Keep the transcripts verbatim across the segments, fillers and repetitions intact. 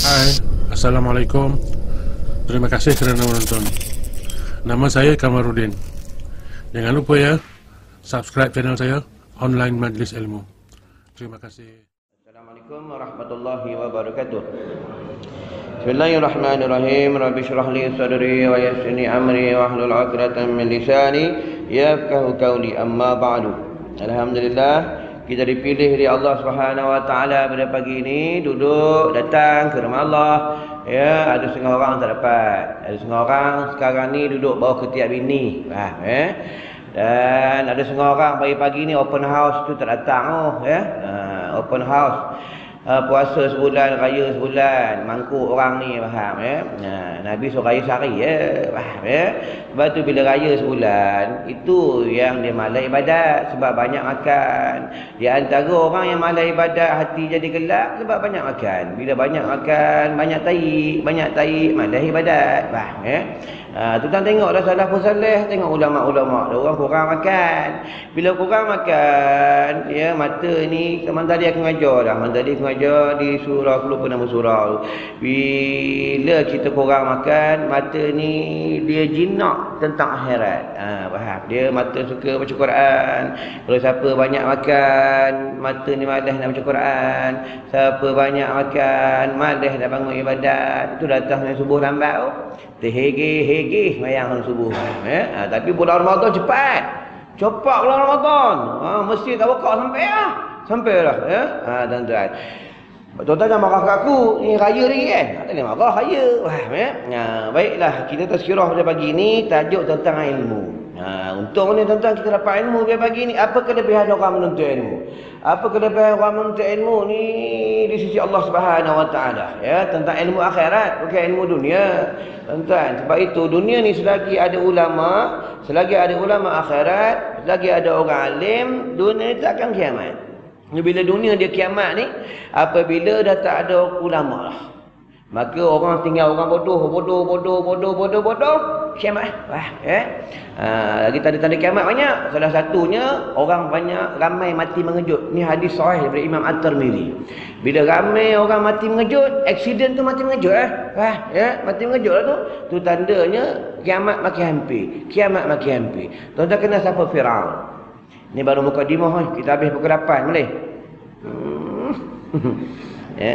Hai, Assalamualaikum. Terima kasih kerana menonton. Nama saya Kamarudin. Jangan lupa ya, subscribe channel saya, Online Majlis Ilmu. Terima kasih. Assalamualaikum warahmatullahi wabarakatuh. Bismillahirrahmanirrahim. Rabbi shrah li sadri wa yassir li amri wa hlul 'uqdatam min lisani yafqahu qawli. Amma ba'du. Alhamdulillah, kita dipilih oleh Allah Subhanahu wa taala pada pagi ini duduk datang ke rumah Allah. Ya, ada setengah orang tak dapat. Ada setengah orang sekarang ni duduk bawah ketiak bini. Faham eh? Dan ada setengah orang pagi-pagi ni open house tu tak datang oh ya. Uh, open house. Uh, puasa sebulan, raya sebulan, mangkuk orang ni, faham ya. Nah, Nabi suruh raya sehari ya, faham ya. Sebab tu bila raya sebulan, itu yang dia malas ibadat sebab banyak makan. Di antara orang yang malas ibadat hati jadi gelap sebab banyak makan. Bila banyak makan, banyak tahi, banyak tahi, malas ibadat, faham ya. Ha, tuan tengoklah salafus saleh, tengok ulama-ulama, orang kurang makan. Bila kurang makan, ya mata ni, teman tadi aku ngajar dah, teman tadi aku ngajar di surah, aku lupa nama surah tu. Bila kita kurang makan, mata ni dia jinak tentang akhirat. Ha, faham? Dia mata suka baca Quran. Kalau siapa banyak makan, mata ni malas nak baca Quran. Siapa banyak makan, malas nak bangun ibadat. Itu datang yang subuh lambat tu. Terhege-hege mayang subuh. Eh? Ha, tapi bulan Ramadan cepat. Cepat bulan Ramadan. Ha, mesti tak buka sampai lah. Sampai lah. Ya? Ha, tuan-tuan. Tuan-tuan jangan marah kat aku. Ni raya lagi kan? Tak boleh marah, raya. Faham ya? Ha, baiklah, kita tazkirah pada pagi ni tajuk tentang ilmu. Ha, untung ni tuan-tuan kita dapat ilmu pada pagi ni. Apa kelebihan orang menuntut ilmu? Apa kelebihan orang menuntut ilmu ni di sisi Allah Subhanahu wa taala ya, tentang ilmu akhirat, bukan ilmu dunia. Tuan-tuan, sebab itu dunia ni selagi ada ulama, selagi ada ulama akhirat, selagi ada orang alim, dunia ni tak akan kiamat. Bila dunia dia kiamat ni, apabila dah tak ada ulama lah. Maka orang tinggal orang bodoh, bodoh, bodoh, bodoh, bodoh, bodoh, kiamat. Wah, ya. Ha, lagi tanda-tanda kiamat banyak. Salah satunya orang banyak ramai mati mengejut. Ni hadis sahih daripada Imam At-Tirmizi. Bila ramai orang mati mengejut, aksiden tu mati mengejut eh. Wah, ya, mati mengejut lah tu. Tu tandanya kiamat makin hampir. Kiamat makin hampir. Tuan-tuan kenal siapa Firaun? Ni baru mukadimah, kita habis pukul lapan boleh. Hmm. Ya.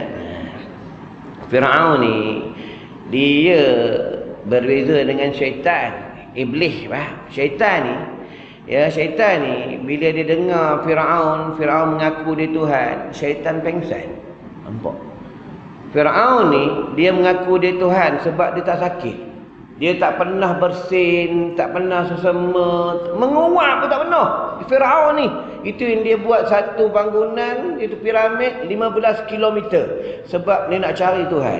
Firaun ni dia berbeza dengan syaitan, iblis bah. Syaitan ni, ya syaitan ni bila dia dengar Firaun, Firaun mengaku dia Tuhan, syaitan pengsan. Nampak? Firaun ni dia mengaku dia Tuhan sebab dia tak sakit. Dia tak pernah bersin, tak pernah sesama, menguap pun tak pernah. Firaun ni, itu yang dia buat satu bangunan, itu piramid lima belas kilometer sebab dia nak cari Tuhan.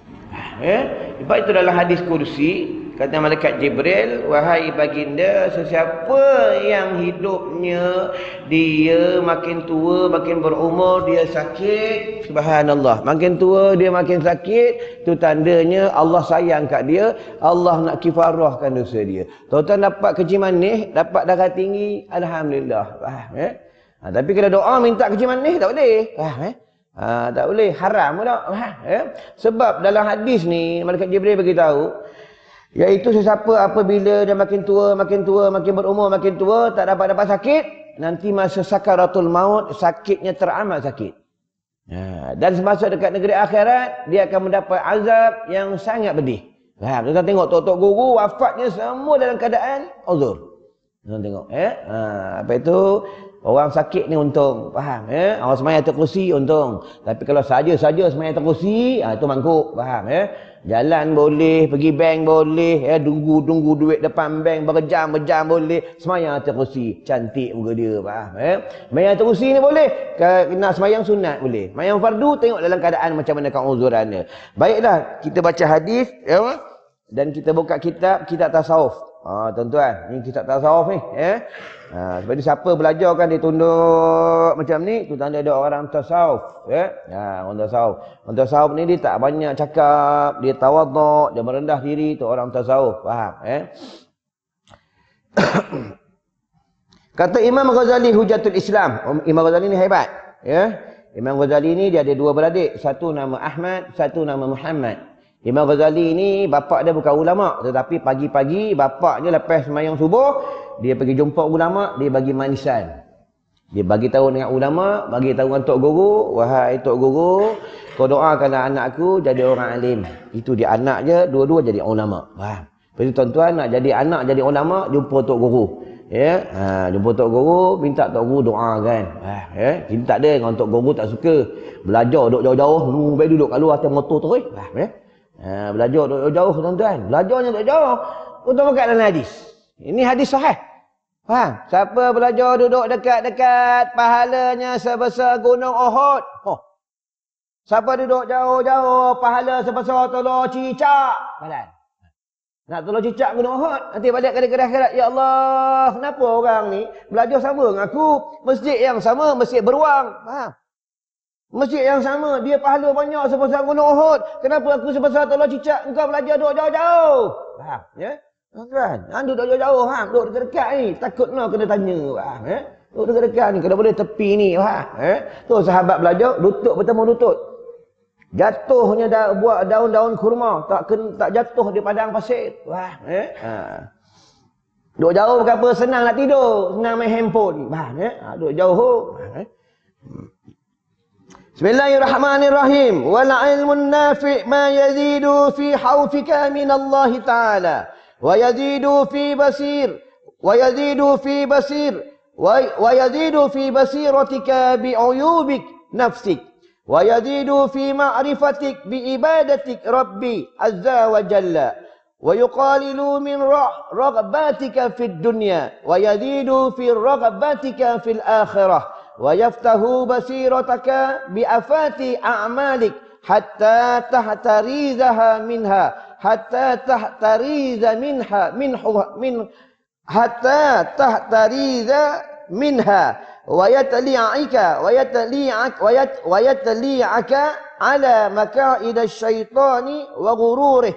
Eh? Sebab itu dalam hadis kursi kata malaikat Jibril, wahai baginda, sesiapa yang hidupnya dia makin tua, makin berumur, dia sakit, subhanallah, makin tua dia makin sakit, itu tandanya Allah sayang kat dia, Allah nak kifarahkan dosa dia. Tuan-tuan dapat kerja manis, dapat darah tinggi, alhamdulillah. Faham eh? Ha, tapi kalau doa minta kerja manis tak boleh. Faham eh? Ha, tak boleh, haram pun tak. Faham eh? Sebab dalam hadis ni malaikat Jibril bagi tahu, iaitu sesiapa apabila dia makin tua, makin tua, makin berumur, makin tua, tak dapat-dapat sakit, nanti masa sakaratul maut, sakitnya teramat sakit. Ha, dan semasa dekat negeri akhirat, dia akan mendapat azab yang sangat pedih. Ha, kita tengok tok-tok guru, wafatnya semua dalam keadaan uzur. Kita tengok. Eh? Ha, apa itu? Orang sakit ni untung, faham eh? Orang semayang atas kursi untung. Tapi kalau saja-saja semayang atas kursi, ha, itu mangkuk, faham eh? Jalan boleh, pergi bank boleh, eh, tunggu-tunggu duit depan bank berjam-berjam boleh, semayang atas kursi, cantik muka dia, faham eh? Semayang atas kursi ni boleh, nak semayang sunat boleh. Semayang fardu tengok dalam keadaan macam mana keuzurannya. Baiklah, kita baca hadis ya, dan kita buka kitab, kitab tasawuf. Ha, tuan-tuan, ni kitab tasawuf ni, eh? Ha, sebab siapa belajar kan dia tunduk macam ni, tu tanda ada orang tasawuf, ya. Ha, orang tasawuf. Orang tasawuf ni dia tak banyak cakap, dia tawaduk, dia merendah diri, tu orang tasawuf, faham, eh? Kata Imam Ghazali Hujatul Islam, Imam Ghazali ni hebat, ya. Imam Ghazali ni dia ada dua beradik. Satu nama Ahmad, satu nama Muhammad. Imam Ghazali ni bapak dia bukan ulama, tetapi pagi-pagi bapaknya lepas sembahyang subuh, dia pergi jumpa ulama, dia bagi manisan. Dia bagi tahu dengan ulama, bagi tahu dengan tok guru, wahai tok guru, kau doakanlah anakku jadi orang alim. Itu dia anak je, dua-dua jadi ulama. Faham? Jadi tuan-tuan nak jadi anak jadi ulama, jumpa tok guru. Ya, ha, jumpa tok guru, minta tok guru doakan. Ha, ya, kita tak ada dengan tok guru tak suka. Belajar duduk jauh-jauh, nu baik duduk kat luar atas motor tu, eh. Faham, ya? Ha, belajar duduk jauh tuan-tuan. Belajarnya duduk jauh. Untuk makan dalam hadis. Ini hadis sahih. Faham? Siapa belajar duduk dekat-dekat, pahalanya sebesar gunung Uhud. Oh. Siapa duduk jauh-jauh, pahala sebesar telur cicak. Balan. Nak telur cicak gunung Uhud. Nanti balik ke akhirat. Ya Allah, kenapa orang ni belajar sama dengan aku? Masjid yang sama, masjid beruang. Faham? Masjid yang sama, dia pahala banyak sebesar gunung Uhud. Kenapa aku sebesar telur cicak? Engkau belajar duduk jauh-jauh. Faham? Ya? Tuan, ha, duduk jauh-jauh, ha, duduk dekat-dekat ni. Takut nak kena tanya, faham, eh? Duduk dekat-dekat ni, kena boleh tepi ni, faham, eh? Tu sahabat belajar, lutut bertemu lutut. Jatuhnya da, buat daun-daun kurma, tak kena, tak jatuh di padang pasir, faham, eh? Ha. Duduk jauh bukan apa, senang nak tidur, senang main handphone, faham, eh? Ha, duduk jauh, faham, eh? Bismillahirrahmanirrahim. Wal ilmun nafi' ma yazidu fi hawfika min Allah Ta'ala. ويزيد في بصير ويزيد في بصير ويزيد في بصيرتك بعيوبك نفسك ويزيد في معرفتك بعبادتك ربي عز وجل ويقلل من رغباتك في الدنيا ويزيد في رغباتك في الآخرة ويفتح بصيرتك بآفات أعمالك حتى تحتريزها منها حتى تحتريز منها من من حتى تحتريز منها ويتليعك ويتليعك ويتليعك على مكائد الشيطان وغروره.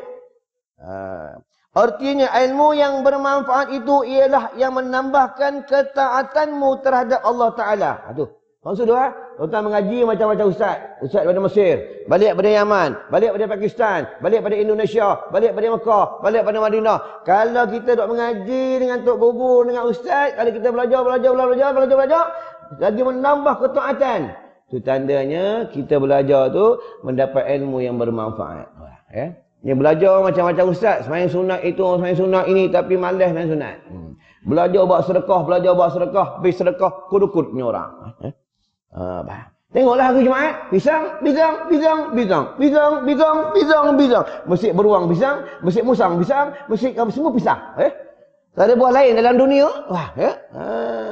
Artinya ilmu yang bermanfaat itu ialah yang menambahkan ketaatanmu terhadap Allah Ta'ala. Aduh. Maksud dia, tuan-tuan mengaji macam-macam ustaz. Ustaz daripada Mesir, balik daripada Yaman, balik daripada Pakistan, balik daripada Indonesia, balik daripada Mekah, balik daripada Madinah. Kalau kita duk mengaji dengan tok guru, dengan ustaz, kalau kita belajar, belajar, belajar, belajar, belajar, lagi menambah ketaatan. Itu tandanya kita belajar tu mendapat ilmu yang bermanfaat. Ya? Ni belajar macam-macam ustaz, sembahyang sunat itu, sembahyang sunat ini, tapi malas sembahyang sunat. Hmm. Belajar buat sedekah, belajar buat sedekah, habis sedekah, kudukut punya orang. Eh? Ha, bah. Tengoklah hari Jumaat, pisang, pisang, pisang, pisang, pisang, pisang, pisang, pisang. Masjid beruang pisang, masjid musang pisang, masjid kamu semua pisang. Eh? Tak ada buah lain dalam dunia. Wah, ya. Ha.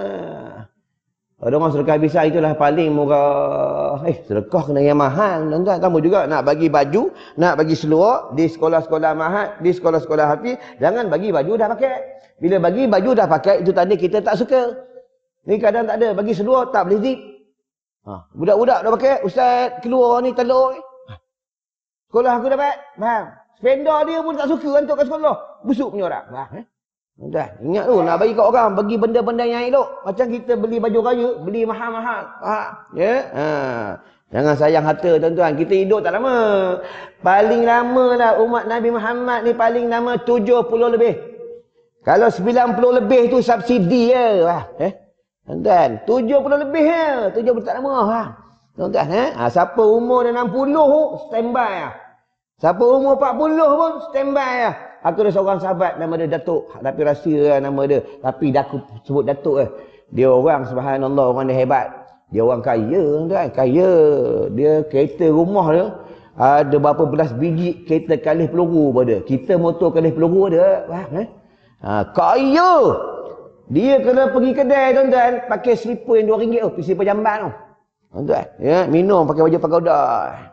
Ada orang sedekah pisang itulah paling murah. Eh, sedekah kena yang mahal. Tuan-tuan, kamu juga nak bagi baju, nak bagi seluar di sekolah-sekolah mahat, di sekolah-sekolah hafiz, jangan bagi baju dah pakai. Bila bagi baju dah pakai, itu tanda kita tak suka. Ni kadang tak ada, bagi seluar tak boleh zip. Ha, budak-budak dah pakai, ustaz keluar ni telur. Ha. Sekolah aku dapat, faham? Spender dia pun tak suka untuk ke sekolah. Busuk punya orang. Faham? Eh? Dah, ingat tu, nak bagi kat orang, bagi benda-benda yang elok. Macam kita beli baju raya, beli mahal-mahal. Faham? Ya? Yeah? Ha. Jangan sayang harta tuan-tuan. Kita hidup tak lama. Paling lama lah umat Nabi Muhammad ni paling lama tujuh puluh lebih. Kalau sembilan puluh lebih tu subsidi je. Faham? Eh? Tuan-tuan, tujuh puluh lebih ya. tujuh puluh tak lama. Ha. Tuan-tuan, eh? Ha, siapa umur enam puluh, standby lah. Siapa umur empat puluh pun, standby lah. Aku ada seorang sahabat, nama dia Datuk. Tapi rahsia lah nama dia. Tapi dah aku sebut Datuk eh. Dia orang, subhanallah, orang dia hebat. Dia orang kaya, tuan-tuan. Kaya. Dia kereta rumah dia, ada berapa belas biji kereta kalih peluru pada. Kita motor kalih peluru ada. Faham, eh? Ha, kaya. Dia kena pergi kedai tuan-tuan, pakai slipper yang dua ringgit tu, slipper jamban tu. Tuan-tuan, ya, minum pakai baju pagoda.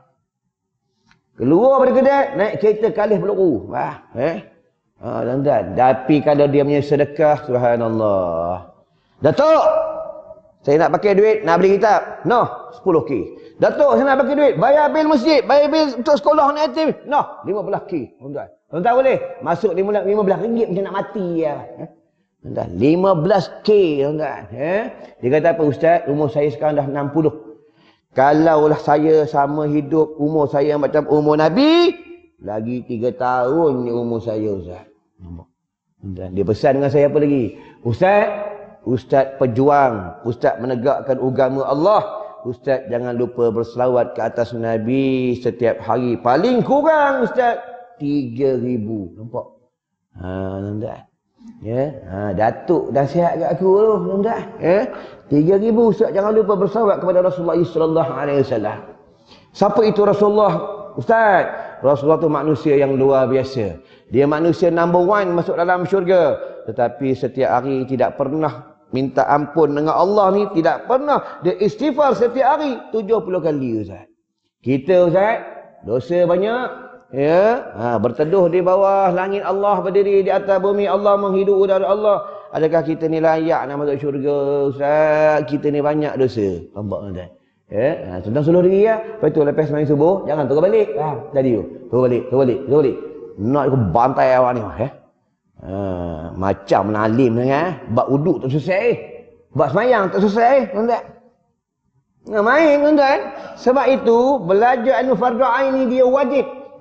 Keluar pada kedai, naik kereta kalih peluru. Wah, eh. Ha, tuan-tuan, tapi kalau dia punya sedekah, subhanallah. Datuk, saya nak pakai duit, nak beli kitab. Noh, sepuluh K. Datuk, saya nak pakai duit, bayar bil masjid, bayar bil untuk sekolah ni aktif. Noh, lima belas K. Tuan-tuan, tuan-tuan boleh? Masuk lima belas ringgit macam nak mati ya. Eh? Tuan-tuan, lima belas K tuan-tuan. Eh? Dia kata apa, ustaz, umur saya sekarang dah enam puluh. Kalaulah saya sama hidup umur saya macam umur Nabi, lagi tiga tahun ni umur saya, Ustaz. Dan dia pesan dengan saya apa lagi? Ustaz, Ustaz pejuang, Ustaz menegakkan agama Allah. Ustaz jangan lupa berselawat ke atas Nabi setiap hari. Paling kurang Ustaz tiga ribu. Nampak? Ha, nampak? Ya, ha, Datuk dah sihat kat aku tu, nampak? Ya, tiga ribu Ustaz jangan lupa berselawat kepada Rasulullah sallallahu alaihi wasallam. Siapa itu Rasulullah? Ustaz, Rasulullah tu manusia yang luar biasa. Dia manusia number one masuk dalam syurga. Tetapi setiap hari tidak pernah minta ampun dengan Allah ni, tidak pernah dia istighfar setiap hari tujuh puluh kali, Ustaz. Kita, Ustaz, dosa banyak. Ya, ha, berteduh di bawah langit Allah, berdiri di atas bumi Allah, menghidup udara Allah. Adakah kita ni layak nak masuk syurga, Ustaz? Kita ni banyak dosa. Nampak, Ustaz? Ya, ha, tentang suluh diri ya. Lepas tu lepas sembahyang subuh, jangan turun balik. Ha, tadi tu. Turun balik, turun balik, turun balik. Nak aku bantai awak ni, ya. Ha, macam menalim dengan bab wuduk tak selesai. Bab sembahyang tak selesai, tuan-tuan. Nah, main, tuan-tuan. Sebab itu belajar anu fardu ain ni dia wajib.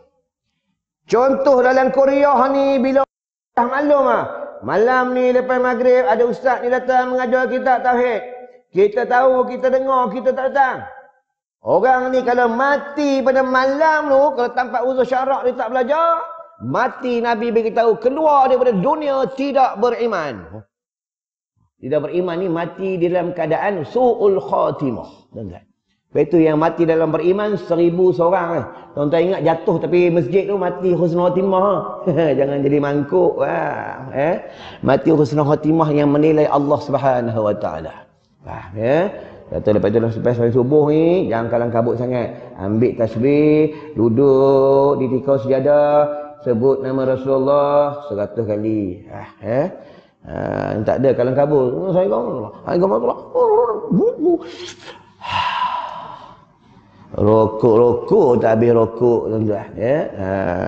Contoh dalam Korea ni, bila dah maklum ah, malam ni lepas maghrib ada ustaz ni datang mengajar kita tauhid. Kita tahu, kita dengar, kita tak datang. Orang ni kalau mati pada malam tu, kalau tanpa uzur syarak dia tak belajar, mati Nabi beritahu keluar daripada dunia tidak beriman. Tidak beriman ni mati di dalam keadaan su'ul khatimah. Tuan-tuan. Lepas itu yang mati dalam beriman seribu seorang lah. Tuan-tuan ingat jatuh tapi masjid tu mati husnul khatimah. Jangan jadi mangkuk. Wah. Eh? Mati husnul khatimah yang menilai Allah Subhanahu Wa Taala. Faham ya? Kata lepas itu lepas sampai subuh ni, jangan kalang kabut sangat. Ambil tasbih, duduk di tikau sejadah, sebut nama Rasulullah seratus kali. Ah, eh? Ah, tak ada kalang kabut. Saya kau, saya kau rokok-rokok tak habis rokok, tuan-tuan, ya. Ha.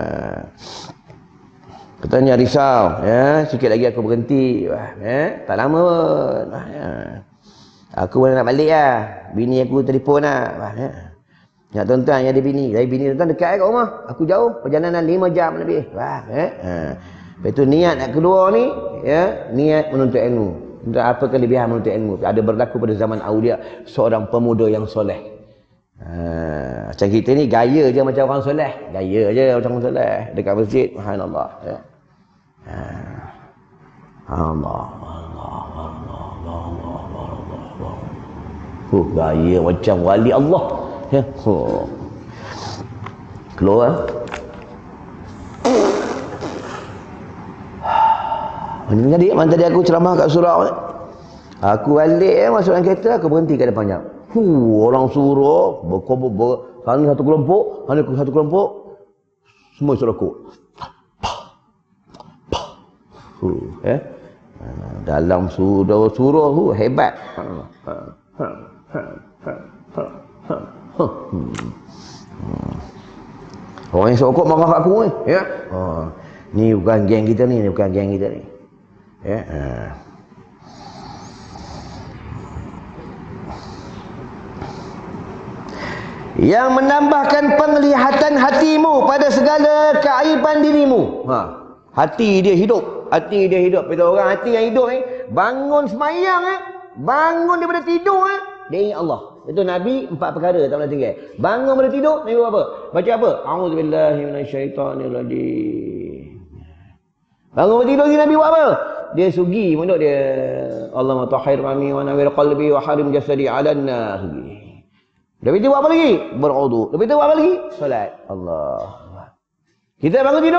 Katanya risau, ya. Sikit lagi aku berhenti, ya. Tak lama pun. Ya. Aku pun nak balik lah. Bini aku telefon lah, ya. Ya, tuan-tuan yang ada bini, dari bini tuan-tuan dekat kat rumah. Aku jauh, perjalanan lima jam lebih. Wah, ya. Ha. Lepas tu niat nak keluar ni, ya, niat menuntut ilmu. Untuk apa kelebihan menuntut ilmu? Ada berlaku pada zaman Aulia, seorang pemuda yang soleh. Ha, macam kita ni gaya je macam orang soleh, gaya je macam orang soleh dekat masjid, subhanallah, ya. Ha. Allah, Allah, Allah, Allah, Allah, Allah. Oh, gaya macam wali Allah, ya. Oh. Keluar. Macam tadi, macam tadi aku ceramah kat surau. Aku balik eh, masuk dalam kereta, aku berhenti kat depan jam. Huh, orang surau berkumpul, ber, sana satu kelompok, sana satu kelompok, semua isi rokok. Huh, eh? Dalam surau surau tu hebat. Orang yang rokok marah kat aku ni, ya. Oh, ni bukan geng kita ni, ni bukan geng kita ni. Ya. Uh. Yang menambahkan penglihatan hatimu pada segala keaiban dirimu. Ha. Hati dia hidup, hati dia hidup. Bila orang hati yang hidup ni, bangun semayang eh, bangun daripada tidur eh, dia ingat Allah. Itu Nabi empat perkara tak boleh tinggal. Bangun daripada tidur, Nabi buat apa? Baca apa? A'udzubillahi minasyaitanirrajim. Bangun daripada tidur lagi Nabi buat apa? Dia sugi mulut dia. Allahumma tahhir qami wa nawwir qalbi wa harim jasadi 'alan nar. Sugi. Lepas itu buat apa lagi? Berwudu. Lepas itu buat apa lagi? Solat. Allah. Kita bangun tidur.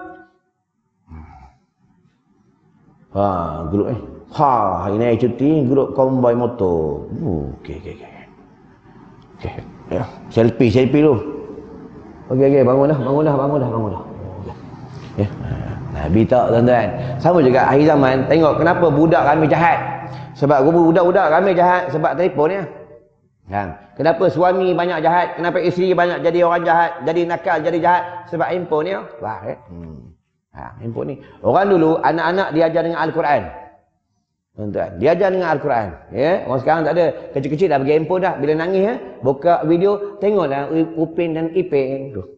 Ha, grup eh. Ha, hari ni cuti grup konvoi motor. Uh, okey okey okey. Okey. Ya, selfie selfie dulu. Okey okey, bangunlah, bangunlah, bangunlah, bangunlah. Ya. Nabi tak, tuan-tuan. Sama juga akhir zaman, tengok kenapa budak ramai jahat. Sebab budak-budak ramai jahat sebab telefon ya. Kan? Kenapa suami banyak jahat? Kenapa isteri banyak jadi orang jahat, jadi nakal, jadi jahat? Sebab handphone ni. Wah, eh? hmm. Ha, handphone ni. Orang dulu anak-anak diajar dengan Al-Quran. Tuan-tuan, dia ajar dengan Al-Quran. Ya, orang sekarang tak ada. Kecil-kecil dah bagi handphone dah. Bila nangis ya, buka video, tengoklah Upin dan Ipin. Tuh.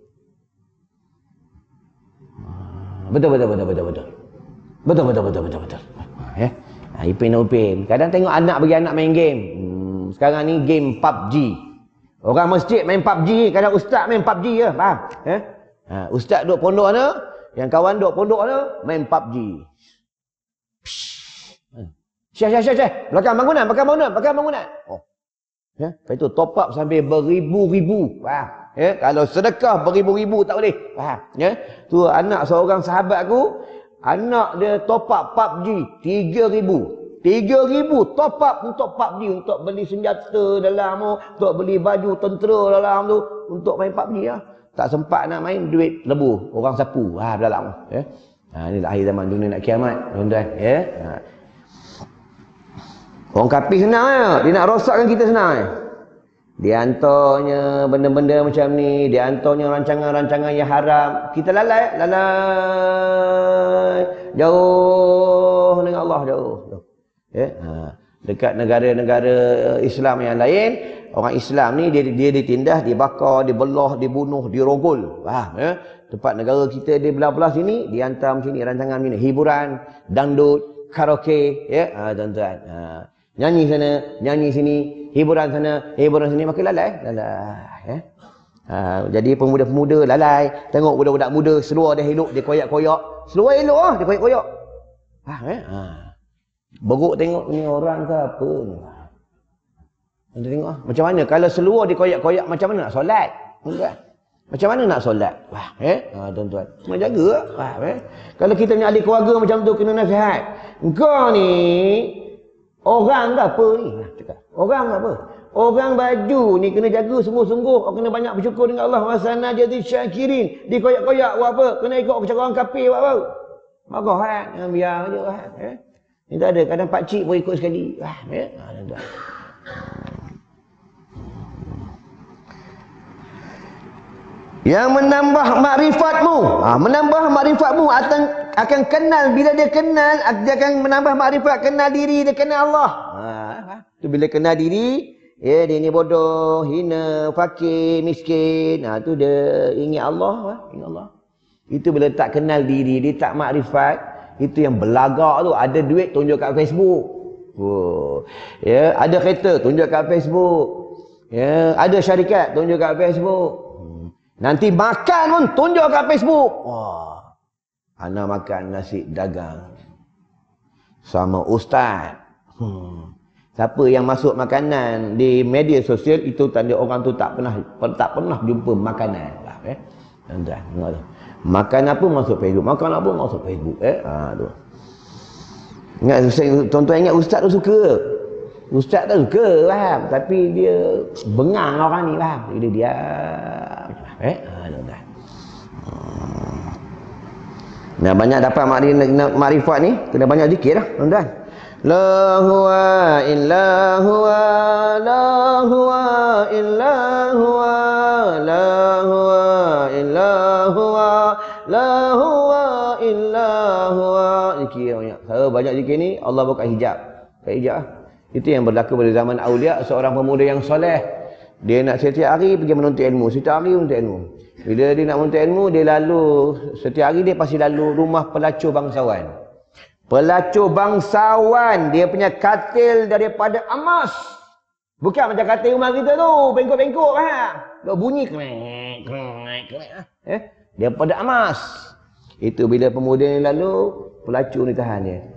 Betul betul betul betul betul. Betul betul betul betul betul. Ya. Ha, Ipin dan Upin. Kadang tengok anak bagi anak main game. Hmm, sekarang ni game P U B G. Orang masjid main P U B G, kadang ustaz main P U B G je, faham? Ya. Ha, ustaz duduk pondok tu, yang kawan duduk pondok tu main P U B G. Syekh, syekh, syekh, syekh. Belakang bangunan, belakang bangunan, belakang bangunan. Oh. Ya, lepas itu top up sampai beribu-ribu. Faham? Ya, kalau sedekah beribu-ribu tak boleh. Faham? Ya. Tu anak seorang sahabat aku, anak dia top up P U B G tiga ribu. tiga ribu top up untuk P U B G, untuk beli senjata dalam tu, untuk beli baju tentera dalam tu, untuk main P U B G lah. Tak sempat nak main, duit lebu, orang sapu. Ha, dalam. Ya. Ha, inilah akhir zaman dunia nak kiamat, tuan-tuan. Ya. Ha. Orang kafir senang ya. Dia nak rosakkan kita senang ya. Dia hantarnya benda-benda macam ni, dia hantarnya rancangan-rancangan yang haram. Kita lalai, lalai. Jauh dengan Allah, jauh. Ya. Ha. Dekat negara-negara Islam yang lain, orang Islam ni dia dia ditindas, dibakar, dibelah, dibunuh, dirogol. Faham ya? Tempat negara kita di belah-belah sini, dia hantar macam ni rancangan ni, hiburan, dangdut, karaoke, ya. Ha, tuan-tuan. Ha. Nyanyi sana, nyanyi sini, hiburan sana, hiburan sini, maka lalai, lalai. Ya? Ha, jadi pemuda-pemuda lalai, tengok budak-budak muda, seluar dia elok, dia koyak-koyak. Seluar elok ah, dia koyak-koyak. Faham eh? Ha. Beruk tengok ni orang ke apa ni. Anda tengok ah, macam mana kalau seluar dia koyak-koyak, macam mana nak solat? Tuan-tuan. Macam mana nak solat? Wah, eh? Ha, tuan-tuan. Kena jaga. Wah, eh? Kalau kita ni ahli keluarga macam tu, kena nasihat. Engkau ni orang ke apa ni? Nah, cakap. Orang ke apa? Orang baju ni kena jaga sungguh-sungguh. Orang kena banyak bersyukur dengan Allah. Wasana jadi syakirin. Dikoyak-koyak buat apa? Kena ikut cara orang kafir buat apa? Marah kan? Jangan biar je kan? Eh? Ni tak ada. Kadang pakcik pun ikut sekali. Wah, eh? Ha, tuan-tuan. Yang menambah makrifatmu. Ha, menambah makrifatmu akan, akan kenal. Bila dia kenal, dia akan menambah makrifat. Kenal diri, dia kenal Allah. Ha, tu bila kenal diri, ya, dia ni bodoh, hina, fakir, miskin. Ha, tu dia ingat Allah. Ha, ingat Allah. Itu bila tak kenal diri, dia tak makrifat. Itu yang belagak tu. Ada duit, tunjuk kat Facebook. Oh. Ya, ada kereta, tunjuk kat Facebook. Ya, ada syarikat, tunjuk kat Facebook. Nanti makan pun tunjuk kat Facebook. Wah, ana makan nasi dagang sama ustaz. Hmm. Siapa yang masuk makanan di media sosial, itu tanda orang tu tak pernah tak pernah jumpa makanan. Lah, eh? Tuan-tuan, tengok tu. Makan apa masuk Facebook, makan apa masuk Facebook. Eh, ha tu. Ingat tuan-tuan ingat ustaz tu suka. Ustaz tu suka, faham? Tapi dia bengang orang ni, faham? Dia dia eh, ha, tuan-tuan. Hmm. Nah, banyak dapat makrifat ni, kena banyak zikir lah, tuan-tuan. La huwa illa huwa, la huwa illa huwa, la huwa illa huwa, la huwa illa huwa. Zikir banyak. Kalau banyak zikir ni, Allah buka hijab. Buka hijab. Itu yang berlaku pada zaman Aulia, seorang pemuda yang soleh. Dia nak setiap hari pergi menuntut ilmu, setiap hari menuntut ilmu. Bila dia nak menuntut ilmu, dia lalu, setiap hari dia pasti lalu rumah pelacur bangsawan. Pelacur bangsawan, dia punya katil daripada emas. Bukan macam katil rumah kita tu, bengkok-bengkok kan. Bunyi krek, krek, krek. Eh? Daripada emas. Itu bila pemuda ni lalu, pelacur ni tahan dia.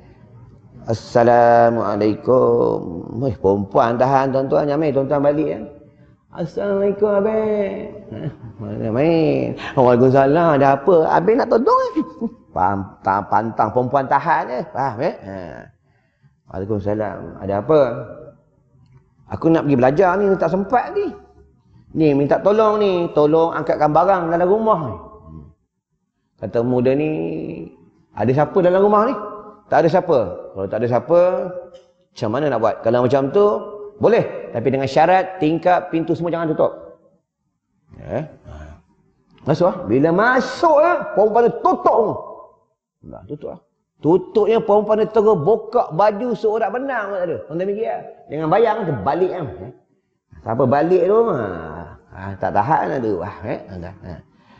Assalamualaikum. Eh, perempuan tahan tuan-tuan, nyamai tuan-tuan balik kan. Assalamualaikum abang. Mana main? Waalaikumsalam. Ada apa? Abang nak todong eh? Pantang, pantang perempuan tahan eh. Faham eh? Ha. Waalaikumsalam. Ada apa? Aku nak pergi belajar ni, tak sempat ni. Ni minta tolong ni, tolong angkatkan barang dalam rumah ni. Kata muda ni, ada siapa dalam rumah ni? Tak ada siapa. Kalau tak ada siapa, macam mana nak buat? Kalau macam tu, boleh. Tapi dengan syarat, tingkap pintu semua jangan tutup. Ya. Masuk lah. Bila masuk lah, perempuan tu tutup semua. Nah, tutup lah. Tutupnya perempuan dia terus buka baju seorak benang tak ada. Orang tak mikir lah. Jangan bayang tu balik kan. Eh? Siapa balik tu, ha, ha, tak tahan lah tu. Ha, eh? ha.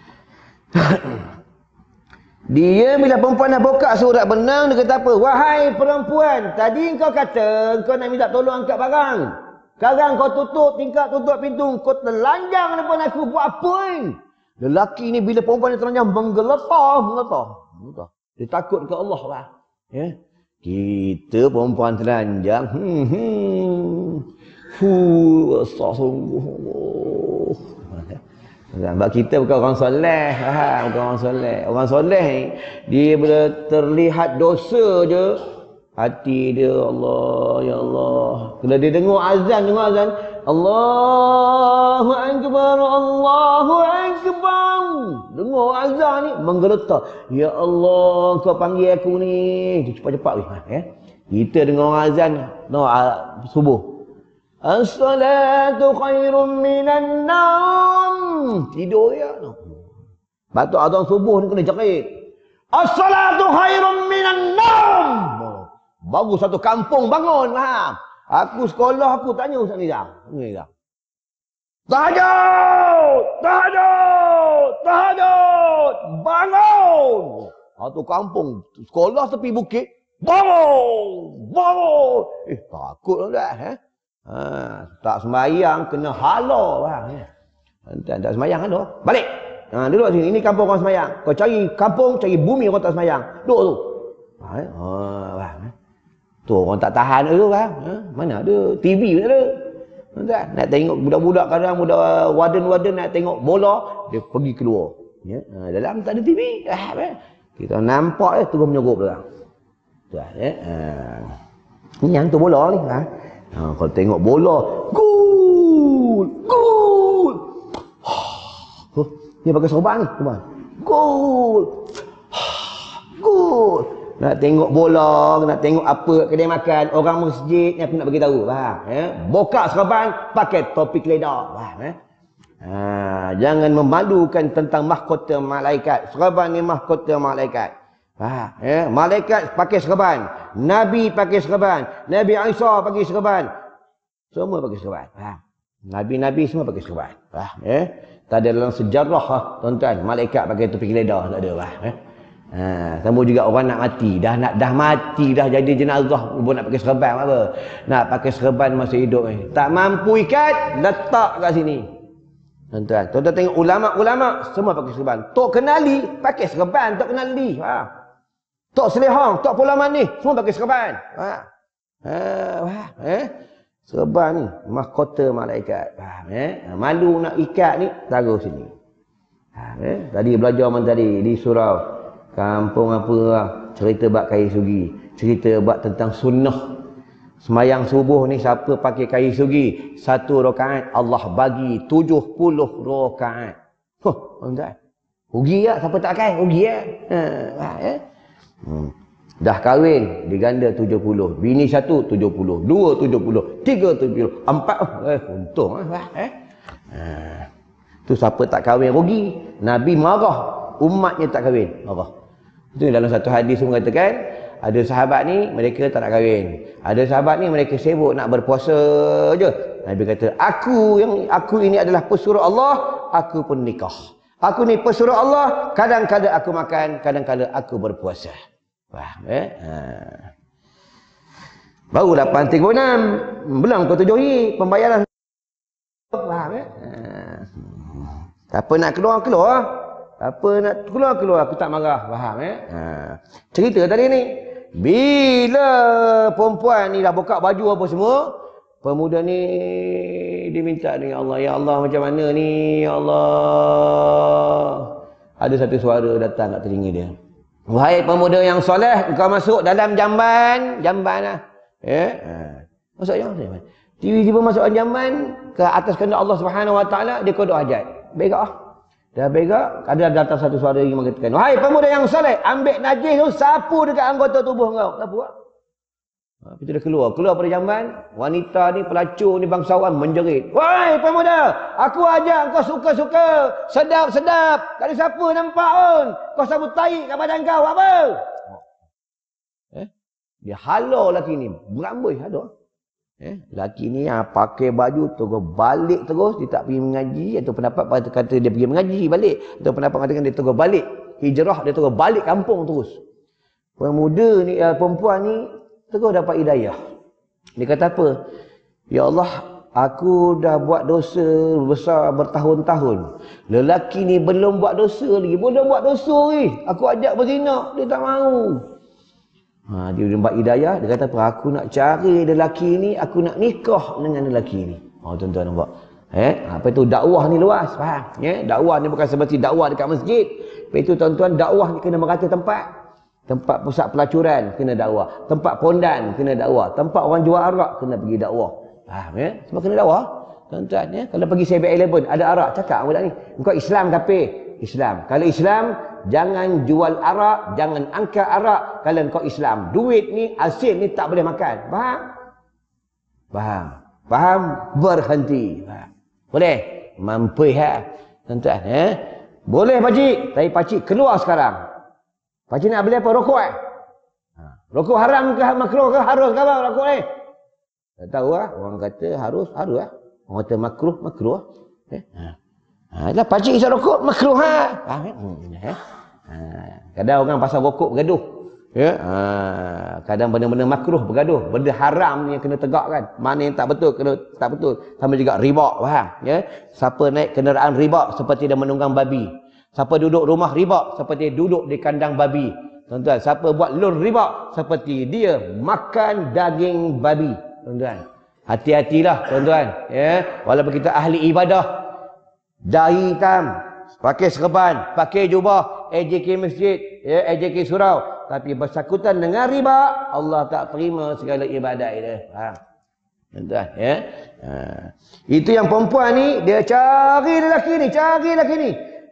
Dia bila perempuan dah buka seorak benang, dia kata apa? Wahai perempuan, tadi kau kata kau nak minta tolong angkat barang. Sekarang kau tutup tingkap, tutup pintu, kau telanjang depan aku, buat apa ni? Lelaki ni bila perempuan ni telanjang menggeletar, menggeletar. menggeletar. Dia takut ke Allah lah. Ya? Kita perempuan telanjang. Hmm, hmm. Fuh, besar sungguh. Sebab kita bukan orang soleh. Ha, bukan orang soleh. Orang soleh ni, dia bila terlihat dosa je, hati dia, Allah, ya Allah. Kalau dia dengar azan, dengar azan, Allahu Akbar, Allahu Akbar. Dengar azan ni, menggeletar. Ya Allah, kau panggil aku ni. Cepat-cepat weh. Ya? Kita dengar azan, no, subuh. As-salatu khairum minan naum. Tidur ya. No. Batuk azan subuh ni kena jerit. As-salatu khairum minan naum. Baru satu kampung bangun, faham? Aku sekolah aku tanya Ustaz Nizam. Nizam. Tahajud! Tahajud! Tahajud! Bangun! Satu kampung, sekolah tepi bukit. Bangun! Bangun! Eh, takut tak? Eh? Ha, tak sembahyang kena hala bang. Tak, tak sembahyang ada. Balik. Ha, duduk sini. Ini kampung orang sembahyang. Kau cari kampung, cari bumi orang tak sembahyang. Duduk tu. Ha, ha bang. Tu orang tak tahan tu bang. Ha, mana ada T V pun ada. Tak, nak tengok budak-budak kadang budak warden-warden nak tengok bola, dia pergi keluar. Ya, ha, dalam tak ada T V. Ha, bang. Kita nampak eh terus menyogok belakang. Tu ya. Ha. Ni yang tu bola ni. Ha. Ha, kalau tengok bola, gol, gol. Huh, ni pakai serban ni, serban. Gol, gol. Nak tengok bola, nak tengok apa kedai makan, orang masjid ni aku nak bagi tahu, faham? Ya? Buka serban, pakai topi keledar, faham? Ya? Ha, jangan memalukan tentang mahkota malaikat. Serban ni mahkota malaikat. Ha, ya, malaikat pakai serban, Nabi pakai serban, Nabi Isa pakai serban, semua pakai serban. Ha, Nabi-Nabi semua pakai serban. Ha, ya, tak ada dalam sejarah, ha, tuan-tuan, malaikat pakai topi keledar, tak ada. Ha, ya. Ha, sama juga orang nak mati, dah nak dah mati, dah jadi jenazah, pun nak pakai serban apa? Nak pakai serban masa hidup ni. Tak mampu ikat, letak kat sini. Tuan-tuan, tuan-tuan tengok ulama-ulama semua pakai serban. Tok Kenali pakai serban, Tok Kenali. Ha. Tok Selehong, Tok Pulau Manis, semua pakai serban. Ha. Ha, wah, eh? Serban ni, mahkota malaikat. Faham, eh? Malu nak ikat ni, taruh sini. Ha, eh? Tadi belajar mana tadi, di surau. Kampung apa lah, cerita bab kayu sugi. Cerita bab tentang sunnah. Semayang subuh ni, siapa pakai kayu sugi, satu rakaat, Allah bagi tujuh puluh rakaat. Huh, tuan-tuan. Rugi tak? Siapa tak pakai? Rugi ya? Ha, ha, eh? Hmm. Dah kahwin diganda tujuh puluh, bini satu tujuh puluh, dua tujuh puluh, tiga tujuh puluh, empat eh untung ah eh. Ha. Tu siapa tak kahwin rugi. Nabi marah umatnya tak kahwin. Marah. Itu dalam satu hadis mengatakan ada sahabat ni mereka tak nak kahwin. Ada sahabat ni mereka sibuk nak berpuasa je. Nabi kata, "Aku yang aku ini adalah pesuruh Allah, aku pun nikah. Aku ni pesuruh Allah, kadang-kadang aku makan, kadang-kadang aku berpuasa." Faham eh? Ha. Baru lapan tiga puluh enam, belum kau tujuhi pembayaran. Faham eh? Ha. Tak apa nak keluar, keluar. Tak apa nak keluar, keluar. Aku tak marah. Faham eh? Ha. Cerita tadi ni, bila perempuan ni dah buka baju apa semua, pemuda ni dia minta ni, ya Allah, ya Allah macam mana ni, ya Allah. Ada satu suara datang kat telinga dia. Wahai pemuda yang soleh, engkau masuk dalam jamban, jamban lah. Ya? Ha. Masuk jamban. Tiba-tiba masuk jamban ke atas kehendak Allah Subhanahu Wa Taala, dia kodok hajat. Berak ah. Dah berak, ada datang satu suara yang mengatakan, wahai pemuda yang soleh, ambil najis tu sapu dekat anggota tubuh kau. Sapu ah. Ha, kita dah keluar, keluar pada jamban, wanita ni, pelacur ni, bangsawan menjerit. Wahai pemuda, aku ajak kau suka-suka, sedap-sedap, tak ada siapa nampak pun. Kau sabut tahi kat badan kau, apa? Dia halau lelaki ni. Beramboi halau. Eh, lelaki ni ha, pakai baju terus balik terus. Dia tak pergi mengaji. Atau pendapat kata dia pergi mengaji balik. Atau pendapat mengatakan dia terus balik. Hijrah dia terus balik kampung terus. Pemuda ni, uh, perempuan ni terus dapat hidayah. Dia kata apa? Ya Allah, aku dah buat dosa besar bertahun-tahun. Lelaki ni belum buat dosa lagi. Belum buat dosa lagi. Aku ajak berzina. Dia tak mahu. Ha, dia dapat hidayah. Dia kata apa? Aku nak cari lelaki ni. Aku nak nikah dengan lelaki ni. Oh, tuan-tuan nampak. Eh, apa itu dakwah ni luas. Faham? Ya? Dakwah ni bukan seperti dakwah dekat masjid. Apa itu tuan-tuan, dakwah ni kena merata tempat. Tempat pusat pelacuran kena dakwah. Tempat pondan kena dakwah. Tempat orang jual arak kena pergi dakwah. Faham ya? Semua kena dakwah. Tuan-tuan ya. Kalau pergi seven eleven ada arak, cakap budak ni. Engkau Islam ke? Islam. Kalau Islam, jangan jual arak, jangan angkat arak kalau engkau Islam. Duit ni, hasil ni tak boleh makan. Faham? Faham? Faham? Berhenti. Faham? Boleh? Mampu ha. Tuan-tuan ya. Boleh pakcik, tapi pakcik keluar sekarang. Pakcik nak beli apa? Rokok eh? Ha. Rokok haram ke makruh ke? Harus ke apa rokok ni? Tak tahu lah. Orang kata harus, harus lah. Orang kata makruh, makruh. Eh? Ha. Ha, dah pakcik isap rokok, makruh ha. Faham eh? Hmm, eh? Ha. Kadang orang pasal rokok bergaduh. Ya? Ha. Kadang benda-benda makruh bergaduh. Benda haram ni yang kena tegak kan. Mana yang tak betul, kena tak betul. Sama juga riba. Faham? Ya? Siapa naik kenderaan riba seperti dia menunggang babi. Siapa duduk rumah riba seperti duduk di kandang babi. Tuan-tuan, siapa buat loan riba seperti dia makan daging babi. Tuan-tuan, hati-hatilah tuan-tuan. Ya, walaupun kita ahli ibadah, dahi hitam, pakai serban, pakai jubah, A J K masjid, ya, A J K surau, tapi bersangkutan dengan riba, Allah tak terima segala ibadat dia. Faham? Tuan-tuan, ya. Ha. Itu yang perempuan ni, dia cari lelaki ni, cari lelaki ni.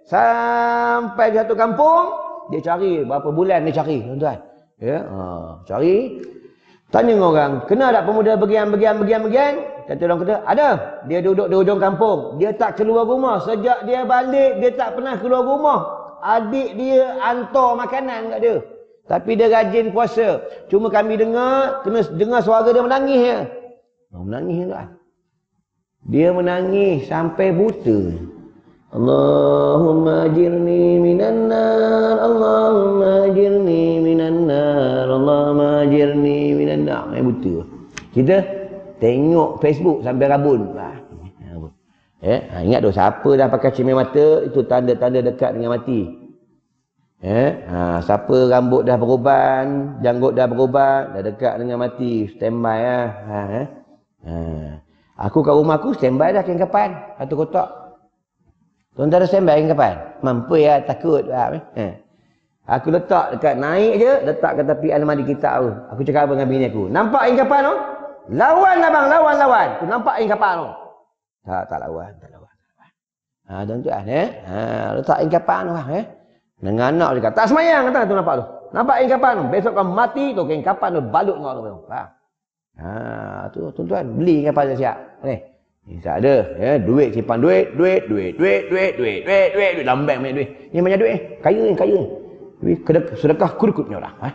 Sampai di satu kampung, dia cari berapa bulan dia cari, tuan-tuan. Ya, ha, cari. Tanya orang, kenal tak pemuda begian, begian, begian, begian? Kata orang kata, ada. Dia duduk di hujung kampung. Dia tak keluar rumah. Sejak dia balik, dia tak pernah keluar rumah. Adik dia hantar makanan kat dia. Tapi dia rajin puasa. Cuma kami dengar, kena dengar suara dia menangis ya. Oh, menangis tak? Dia menangis sampai buta. Allahumma ajirni minan nar, Allahumma ajirni minan nar, Allahumma ajirni minan nar. Main buta. Kita tengok Facebook sampai rabun. Eh, ha, ingat tu, siapa dah pakai cermin mata, itu tanda-tanda dekat dengan mati. Eh, ha, siapa rambut dah beruban, janggut dah beruban, dah dekat dengan mati. Standby lah. Ha, eh. ha. Aku kat rumah aku standby dah kain kapan. Satu kotak. Tuan-tuan ada standby kain kapan? Mampu ya, takut. Eh. Aku letak dekat, naik je, letak ke tepi almari kitab tu. Aku cakap apa dengan bini aku? Nampak kain kapan tu? Lawan lah bang, lawan, lawan. Aku nampak kain kapan tu? Tak, tak lawan, tak lawan. Ha, tuan-tuan eh. Ha, letak kain kapan tu lah eh. Dengan anak dia kata, tak semayang kata tu nampak tu. Nampak kain kapan tu? Besok kau mati tu, kain kapan tu balut kau tu. Faham? Ha, tu tuan-tuan, beli kain kapan siap. Ni. Ni tak ada, ya, duit simpan duit, duit, duit, duit, duit, duit, duit, duit, duit, dalam bank banyak duit. Ni banyak duit eh. Kaya ni, kaya ni. Duit sedekah kurukut punya orang, ha?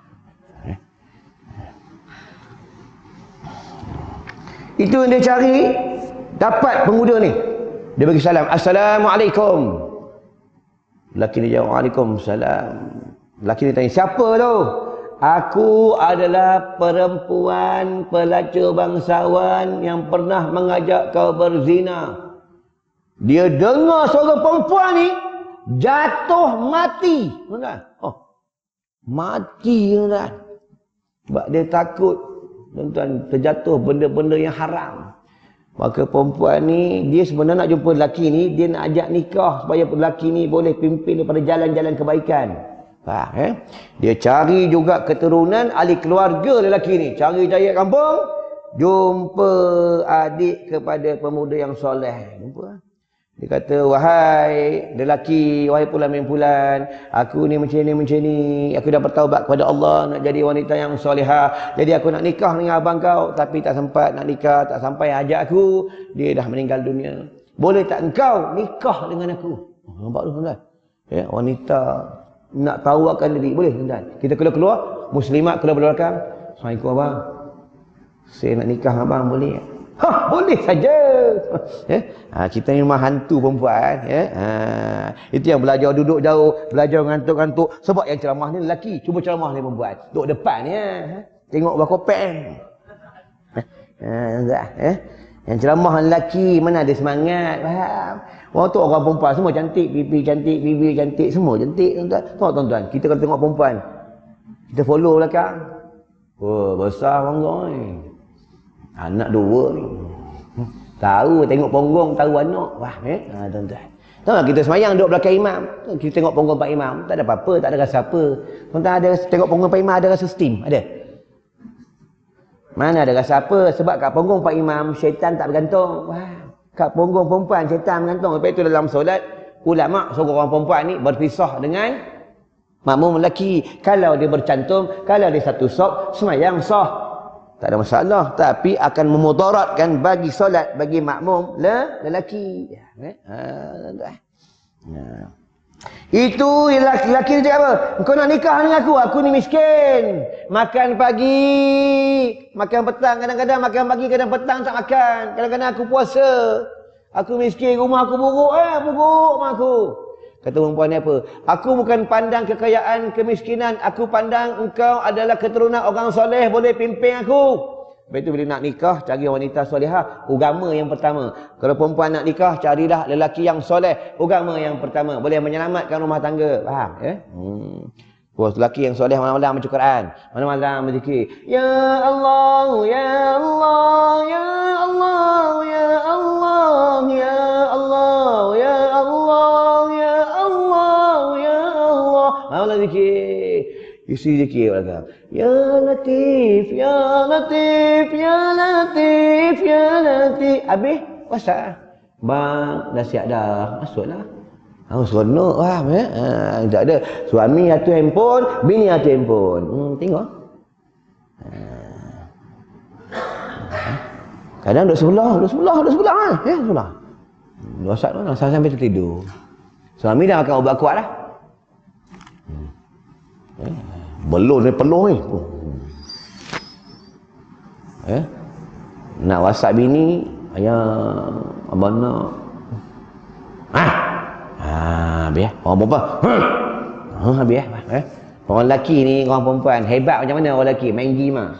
Itu yang dia cari, dapat pemuda ni. Dia bagi salam, Assalamualaikum. Lelaki ni jawab, Waalaikumsalam. Lelaki ni tanya, siapa tu? Aku adalah perempuan pelacur bangsawan yang pernah mengajak kau berzina. Dia dengar suara perempuan ni, jatuh mati. Oh, mati tuan. Sebab dia takut, tuan-tuan, terjatuh benda-benda yang haram. Maka perempuan ni, dia sebenarnya nak jumpa lelaki ni, dia nak ajak nikah supaya lelaki ni boleh pimpin daripada jalan-jalan kebaikan. Faham, eh? Dia cari juga keturunan ahli keluarga lelaki ni. Cari-cari kampung, jumpa adik kepada pemuda yang soleh. Jumpa. Dia kata, wahai lelaki, wahai pulan min pulan, aku ni macam ni, macam ni. Aku dah bertaubat kepada Allah nak jadi wanita yang solehah. Jadi aku nak nikah dengan abang kau, tapi tak sempat nak nikah, tak sampai ajak aku. Dia dah meninggal dunia. Boleh tak engkau nikah dengan aku? Oh, nampak tu tuan-tuan. Ya, wanita nak tahu akan diri. Boleh tuan-tuan. Kita keluar-keluar, muslimat keluar belakang. Assalamualaikum abang. Saya nak nikah dengan abang boleh? Ha, boleh saja. Ya? Ha, kita ni memang hantu perempuan. Ya? Ha, itu yang belajar duduk jauh, belajar ngantuk-ngantuk. Sebab yang ceramah ni lelaki, cuba ceramah ni perempuan. Duduk depan ya. Ha? Tengok bakal pen. Ha, ha, yang ceramah lelaki mana ada semangat, faham? Orang tu orang perempuan semua cantik, pipi cantik, bibir cantik, semua cantik tuan-tuan. Tengok tuan-tuan, kita kalau tengok perempuan, kita follow belakang. Oh, besar bangga ni. Anak dua ni. Tahu tengok ponggong, tahu anak. Wah, eh? Ha, tuan-tuan. Tahu kita semayang duduk belakang imam. Kita tengok ponggong Pak Imam, tak ada apa-apa, tak ada rasa apa. Tuan-tuan ada tengok ponggong Pak Imam ada rasa steam? Ada? Mana ada rasa apa? Sebab kat ponggong Pak Imam syaitan tak bergantung. Wah, kat ponggong perempuan syaitan bergantung. Lepas itu dalam solat ulama suruh orang perempuan ni berpisah dengan makmum lelaki. Kalau dia bercantum, kalau dia satu sop, semayang sah. Tak ada masalah, tapi akan memudaratkan bagi solat bagi makmum le, lelaki. Eh? Ha, ha. Itu lelaki-lelaki dia cakap apa? Kau nak nikah dengan aku? Aku ni miskin. Makan pagi, makan petang, kadang-kadang makan pagi, kadang petang tak makan. Kadang-kadang aku puasa. Aku miskin, rumah aku buruk eh, buruk rumah aku. Kata perempuan ni apa? Aku bukan pandang kekayaan, kemiskinan. Aku pandang engkau adalah keturunan orang soleh, boleh pimpin aku. Lepas itu bila nak nikah, cari wanita solehah. Agama yang pertama. Kalau perempuan nak nikah, carilah lelaki yang soleh. Agama yang pertama. Boleh menyelamatkan rumah tangga. Faham? Ya? Hmm. Puas lelaki yang soleh malam-malam baca Quran. Malam-malam berzikir. Ya Allah, Ya Allah, Ya Allah, Ya Allah, Ya Allah, Ya Allah, Ya Allah, Ya Allah. Malam zikir. Isi zikir belakang. Ya Latif, Ya Latif, Ya Latif, Ya Latif. Habis puasa. Bang, dah siap dah. Masuklah. Oh, seronok lah. Eh? Ha, tak ada. Suami atur handphone, bini atur handphone. Hmm, tengok. Ha. Kadang duduk sebelah, duduk sebelah, duduk sebelah. Ha? Ya, sebelah. Dua saat tu, sampai sampai tertidur. Suami dah makan ubat kuat lah. Hmm. Eh? Belum ni peluh ni. Eh? Nak WhatsApp bini, ayah, abang nak. Ah, ah, biar orang perempuan. Ha, biar. Eh? Orang lelaki ni, orang perempuan hebat macam mana orang lelaki main game ah.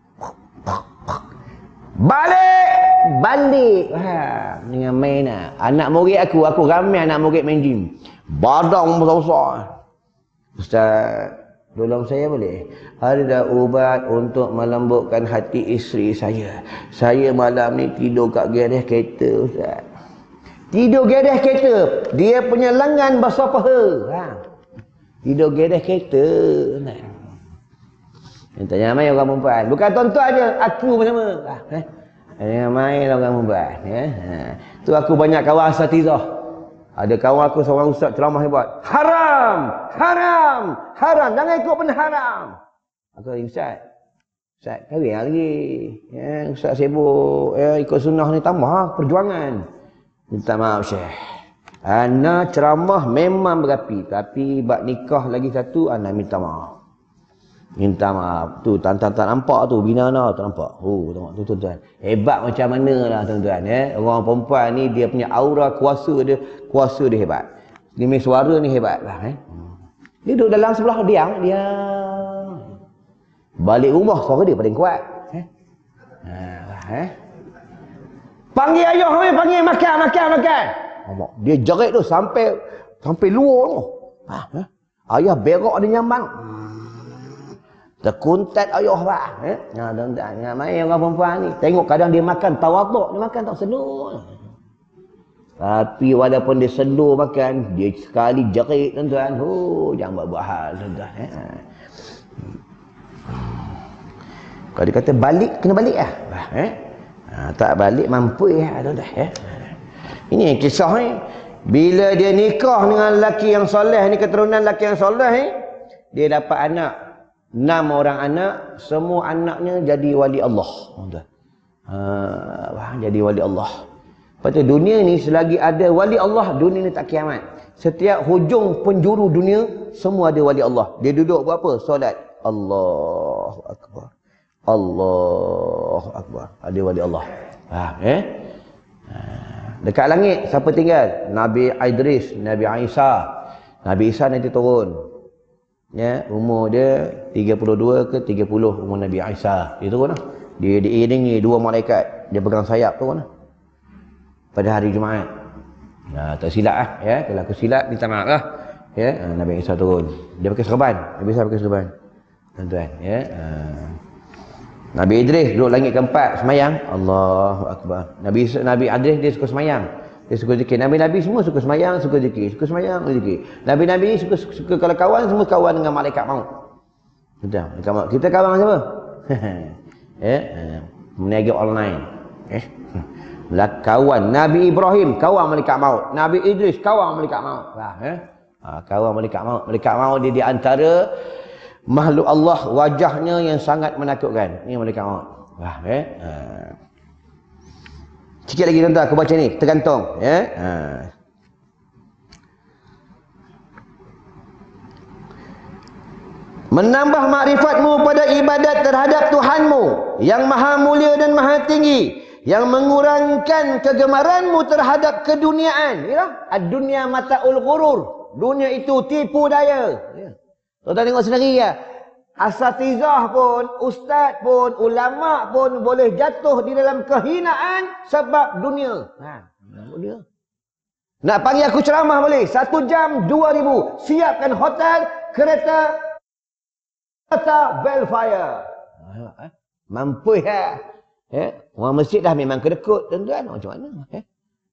Balik, balik. Ha, dengan main ah. Anak murid aku, aku ramai anak murid main game. Badang besar-besar. Ustaz, tolong saya boleh? Ada ubat untuk melembutkan hati isteri saya. Saya malam ni tidur kat garaj kereta, Ustaz. Tidur garaj kereta. Dia punya lengan besar paha. Ha. Tidur garaj kereta. Yang tanya main orang perempuan. Bukan tuan-tuan je, aku pun sama. Ha. Yang main orang perempuan. Ya. Ha. Tu aku banyak kawan asatizah. Ada kawan aku seorang ustaz ceramah hebat. Haram! Haram! Haram! Jangan ikut benda haram! Aku kata, Ustaz, Ustaz, kahwin lagi. Ya, Ustaz sibuk. Ya, ikut sunnah ni tambah perjuangan. Minta maaf, Syekh. Ana ceramah memang berapi. Tapi bab nikah lagi satu, ana minta maaf. Minta maaf. Tu, tak nampak tu. Bina ana tak nampak. Oh, tengok tu tuan-tuan. Hebat macam mana lah tuan-tuan. Ya. Orang perempuan ni dia punya aura kuasa dia. Kuasa dia hebat. Dia punya suara ni hebat lah. Eh. Dia duduk dalam sebelah diam. Dia balik rumah suara dia paling kuat. Eh. Ha, eh. Panggil ayah kami, panggil makan, makan, makan. Dia jerit tu sampai sampai luar tu. Ha, eh. Ayah berak dia nyaman. Terkuntat ayah bah. Eh? Nah, tuan-tuan, nah, main orang perempuan ni. Tengok kadang dia makan tawaduk, dia makan tak sendur. Tapi walaupun dia sendur makan, dia sekali jerit tuan-tuan. Oh, jangan buat-buat hal tuan-tuan. Eh? Kalau dia kata balik, kena balik lah. Eh? Ha, tak balik mampu ya tuan-tuan. Eh? Ini kisah ni. Bila dia nikah dengan lelaki yang soleh ni, keturunan lelaki yang soleh ni, dia dapat anak. Enam orang anak, semua anaknya jadi wali Allah. Ha, wah, jadi wali Allah. Lepas tu dunia ni selagi ada wali Allah, dunia ni tak kiamat. Setiap hujung penjuru dunia, semua ada wali Allah. Dia duduk buat apa? Solat. Allahu Akbar. Allahu Akbar. Ada wali Allah. Faham eh? Dekat langit siapa tinggal? Nabi Idris, Nabi Isa. Nabi Isa nanti turun. Ya, umur dia tiga puluh dua ke tiga puluh umur Nabi Isa. Dia turun lah. Dia diiringi dua malaikat. Dia pegang sayap turun lah. Pada hari Jumaat. Nah, tak silap lah. Ya, kalau aku silap minta maaf lah. Ya, Nabi Isa turun. Dia pakai serban. Nabi Isa pakai serban. Tuan-tuan, ya. Nabi Idris duduk langit keempat semayang. Allahu Akbar. Nabi Nabi Idris dia suka semayang. Dia suka zikir. Nabi-nabi semua suka semayang, suka zikir. Suka semayang, zikir. Nabi-nabi suka, suka kalau kawan semua kawan dengan malaikat maut. Sudah, malaikat maut. Kita kawan siapa? Ya, meniaga online. Eh. Kawan Nabi Ibrahim kawan malaikat maut. Nabi Idris kawan malaikat maut. Faham eh? Ha, kawan malaikat maut. Malaikat maut dia di antara makhluk Allah wajahnya yang sangat menakutkan. Ini malaikat maut. Faham eh? Ha. Sikit lagi tuan-tuan aku baca ni, tergantung ya. Ha. Menambah makrifatmu pada ibadat terhadap Tuhanmu yang maha mulia dan maha tinggi, yang mengurangkan kegemaranmu terhadap keduniaan. Ya, ad-dunya mata'ul ghurur. Dunia itu tipu daya. Ya. Tuan-tuan tengok sendiri ya. Asatizah pun, ustaz pun, ulama pun boleh jatuh di dalam kehinaan sebab dunia. Ha, dunia. Nak panggil aku ceramah boleh. Satu jam dua ribu. Siapkan hotel, kereta, kereta Belfire. Ha, mampu ya. Ya, orang masjid dah memang kedekut tuan-tuan. Macam mana? Ya.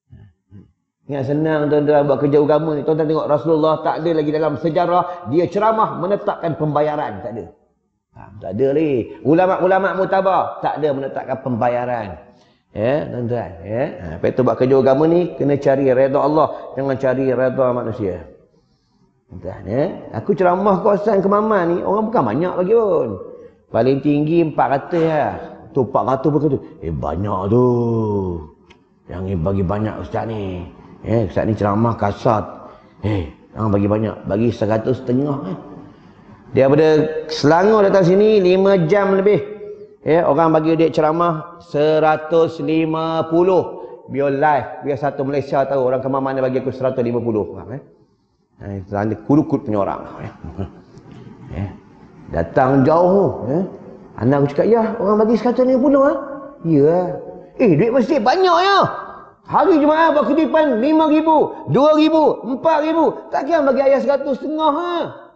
Yang senang tuan-tuan buat kerja agama ni. Tuan-tuan tengok Rasulullah tak ada lagi dalam sejarah dia ceramah menetapkan pembayaran. Tak ada. Ha, tak ada lagi. Ulama-ulama mutabar tak ada menetapkan pembayaran. Ya, tuan-tuan. Ya. Ha, lepas tu buat kerja agama ni kena cari redha Allah. Jangan cari redha manusia. Tuan-tuan. Ya. Aku ceramah kawasan Kemaman ni orang bukan banyak lagi pun. Paling tinggi empat ratus lah. Tu empat ratus pun kata, eh banyak tu. Yang ni bagi banyak ustaz ni. Eh, ustaz ni ceramah kasat. Eh, jangan bagi banyak. Bagi seratus setengah. Eh. Dia daripada Selangor datang sini lima jam lebih. Eh, orang bagi dia ceramah seratus lima puluh. Biar live. Biar satu Malaysia tahu orang ke mana bagi aku seratus lima puluh. Faham eh? Eh, kurukut punya orang. Eh. Eh. Datang jauh. Eh. Anak aku cakap, ya orang bagi seratus lima puluh ha? Ya. Eh, duit masjid banyak ya. Hari Jumaat buat kutipan lima ribu, dua ribu, empat ribu. Takkan bagi ayah seratus setengah ha?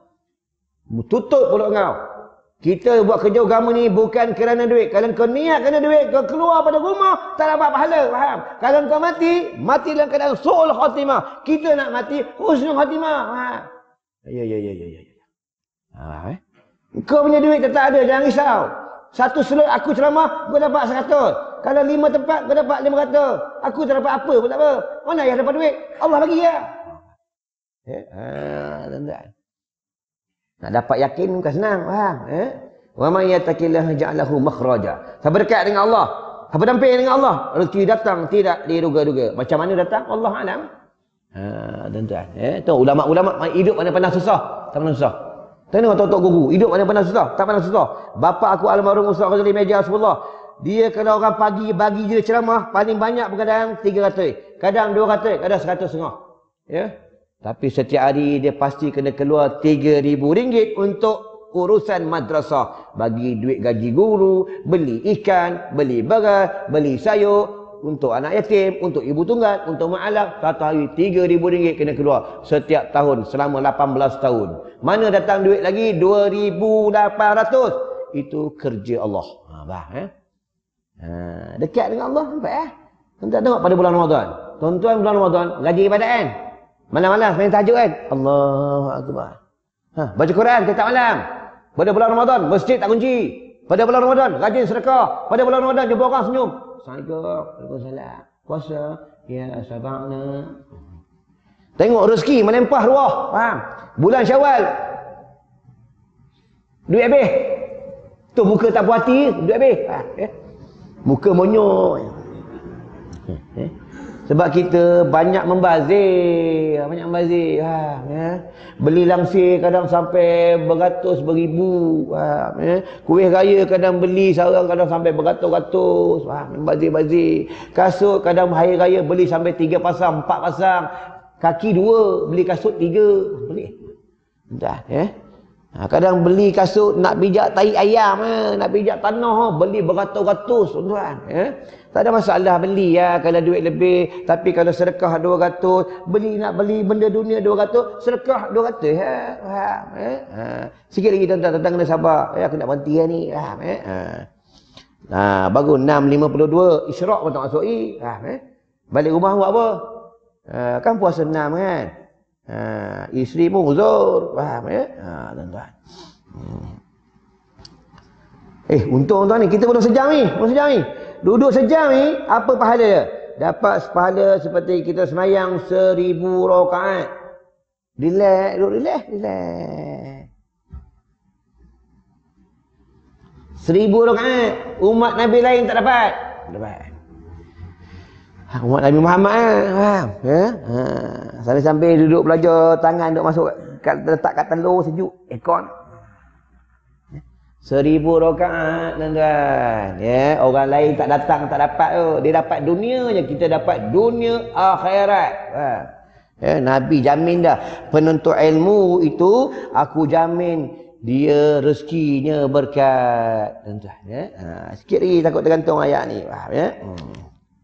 Tutup mulut kau. Kita buat kerja agama ni bukan kerana duit. Kalau kau niat kerana duit, kau keluar pada rumah, tak dapat pahala. Faham? Kalau kau mati, mati dalam keadaan su'ul khatimah. Kita nak mati, husnul khatimah. Faham? Ya, ya, ya, ya, ya. Ha, eh? Kau punya duit tetap ada, jangan risau. Satu slot aku ceramah, kau dapat seratus. Kalau lima tempat, kau dapat lima ratus. Aku tak dapat apa pun tak apa. Mana yang dapat duit? Allah bagi ya. Eh, ha, tuan-tuan. Nak dapat yakin bukan senang, faham? Eh? Wa may yattaqillaha ja'alahu makhraja. Siapa dekat dengan Allah, siapa damping dengan Allah, rezeki datang tidak diduga-duga. Macam mana datang? Allah alam. Ha, tuan-tuan. Eh, tu ulama-ulama hidup mana pernah susah, tak pernah susah. Tengok tok-tok guru, hidup mana pernah susah, tak pernah susah. Bapa aku almarhum Ustaz Ghazali Meja Rasulullah. Dia kalau orang pagi bagi dia ceramah paling banyak kadang tiga ratus, kadang dua ratus, kadang seratus setengah. Ya. Tapi setiap hari dia pasti kena keluar tiga ribu ringgit untuk urusan madrasah. Bagi duit gaji guru, beli ikan, beli beras, beli sayur, untuk anak yatim, untuk ibu tunggal, untuk ma'alam. Satu hari tiga ribu ringgit kena keluar setiap tahun selama lapan belas tahun. Mana datang duit lagi? dua ribu lapan ratus. Itu kerja Allah. Ha, bah, eh? Ha, dekat dengan Allah nampak eh? Tuan-tuan tengok pada bulan Ramadan. Tuan-tuan bulan Ramadan gaji ibadat kan? Malam-malam main tahajud kan? Allahu Akbar. Ha, baca Quran tiap malam. Pada bulan Ramadan masjid tak kunci. Pada bulan Ramadan rajin sedekah. Pada bulan Ramadan jumpa orang senyum. Assalamualaikum. Waalaikumsalam. Puasa. Ya, sabakna. Tengok rezeki melempah ruah. Faham? Bulan Syawal duit habis. Tu muka tak puas hati, duit habis. Ha, eh? Muka monyok. Eh? Sebab kita banyak membazir, banyak membazir. Ha, ya. Beli langsir kadang sampai beratus beribu. Ha, ya. Kuih raya kadang beli seorang kadang sampai beratus-ratus. Ha, membazir-bazir. Kasut kadang hari raya beli sampai tiga pasang, empat pasang. Kaki dua, beli kasut tiga. Boleh. Dah, ya. Ha, kadang beli kasut nak pijak tai ayam, eh. nak pijak tanah, beli beratus-ratus, tuan. Ya. Tak ada masalah beli ya kalau duit lebih. Tapi kalau sedekah dua ratus, beli nak beli benda dunia dua ratus, sedekah dua ratus. Ha, faham? Eh? Ha. Sikit lagi tuan-tuan, tuan-tuan kena sabar. Ya, aku nak berhenti ya, ni. Faham? Eh? Ha. Nah, baru enam lima puluh dua, Isyraq pun tak masuk i. Faham? Eh? Balik rumah buat apa? Ha, kan puasa enam kan? Ha, isteri pun uzur. Faham? Eh? Ha, tuan-tuan. Hmm. Eh, untung tuan ni, kita belum sejam ni. Belum sejam ni. Duduk sejam ni, apa pahala dia? Dapat pahala seperti kita semayang seribu rakaat. Relax, duduk relax, relax. Seribu rakaat. Umat Nabi lain tak dapat. Tak dapat. Umat Nabi Muhammad kan. Faham? Ya? Ha. Sambil-sambil duduk belajar, tangan duduk masuk, kat, letak kat telur sejuk. Aircon. Seribu rakaat, tuan-tuan. Ya, orang lain tak datang, tak dapat tu. Dia dapat dunia je, kita dapat dunia akhirat. Ha. Ya, Nabi jamin dah. Penuntut ilmu itu, aku jamin dia rezekinya berkat. Tuan-tuan, ya. Ha, sikit lagi takut tergantung ayat ni. Faham, ya? Hmm.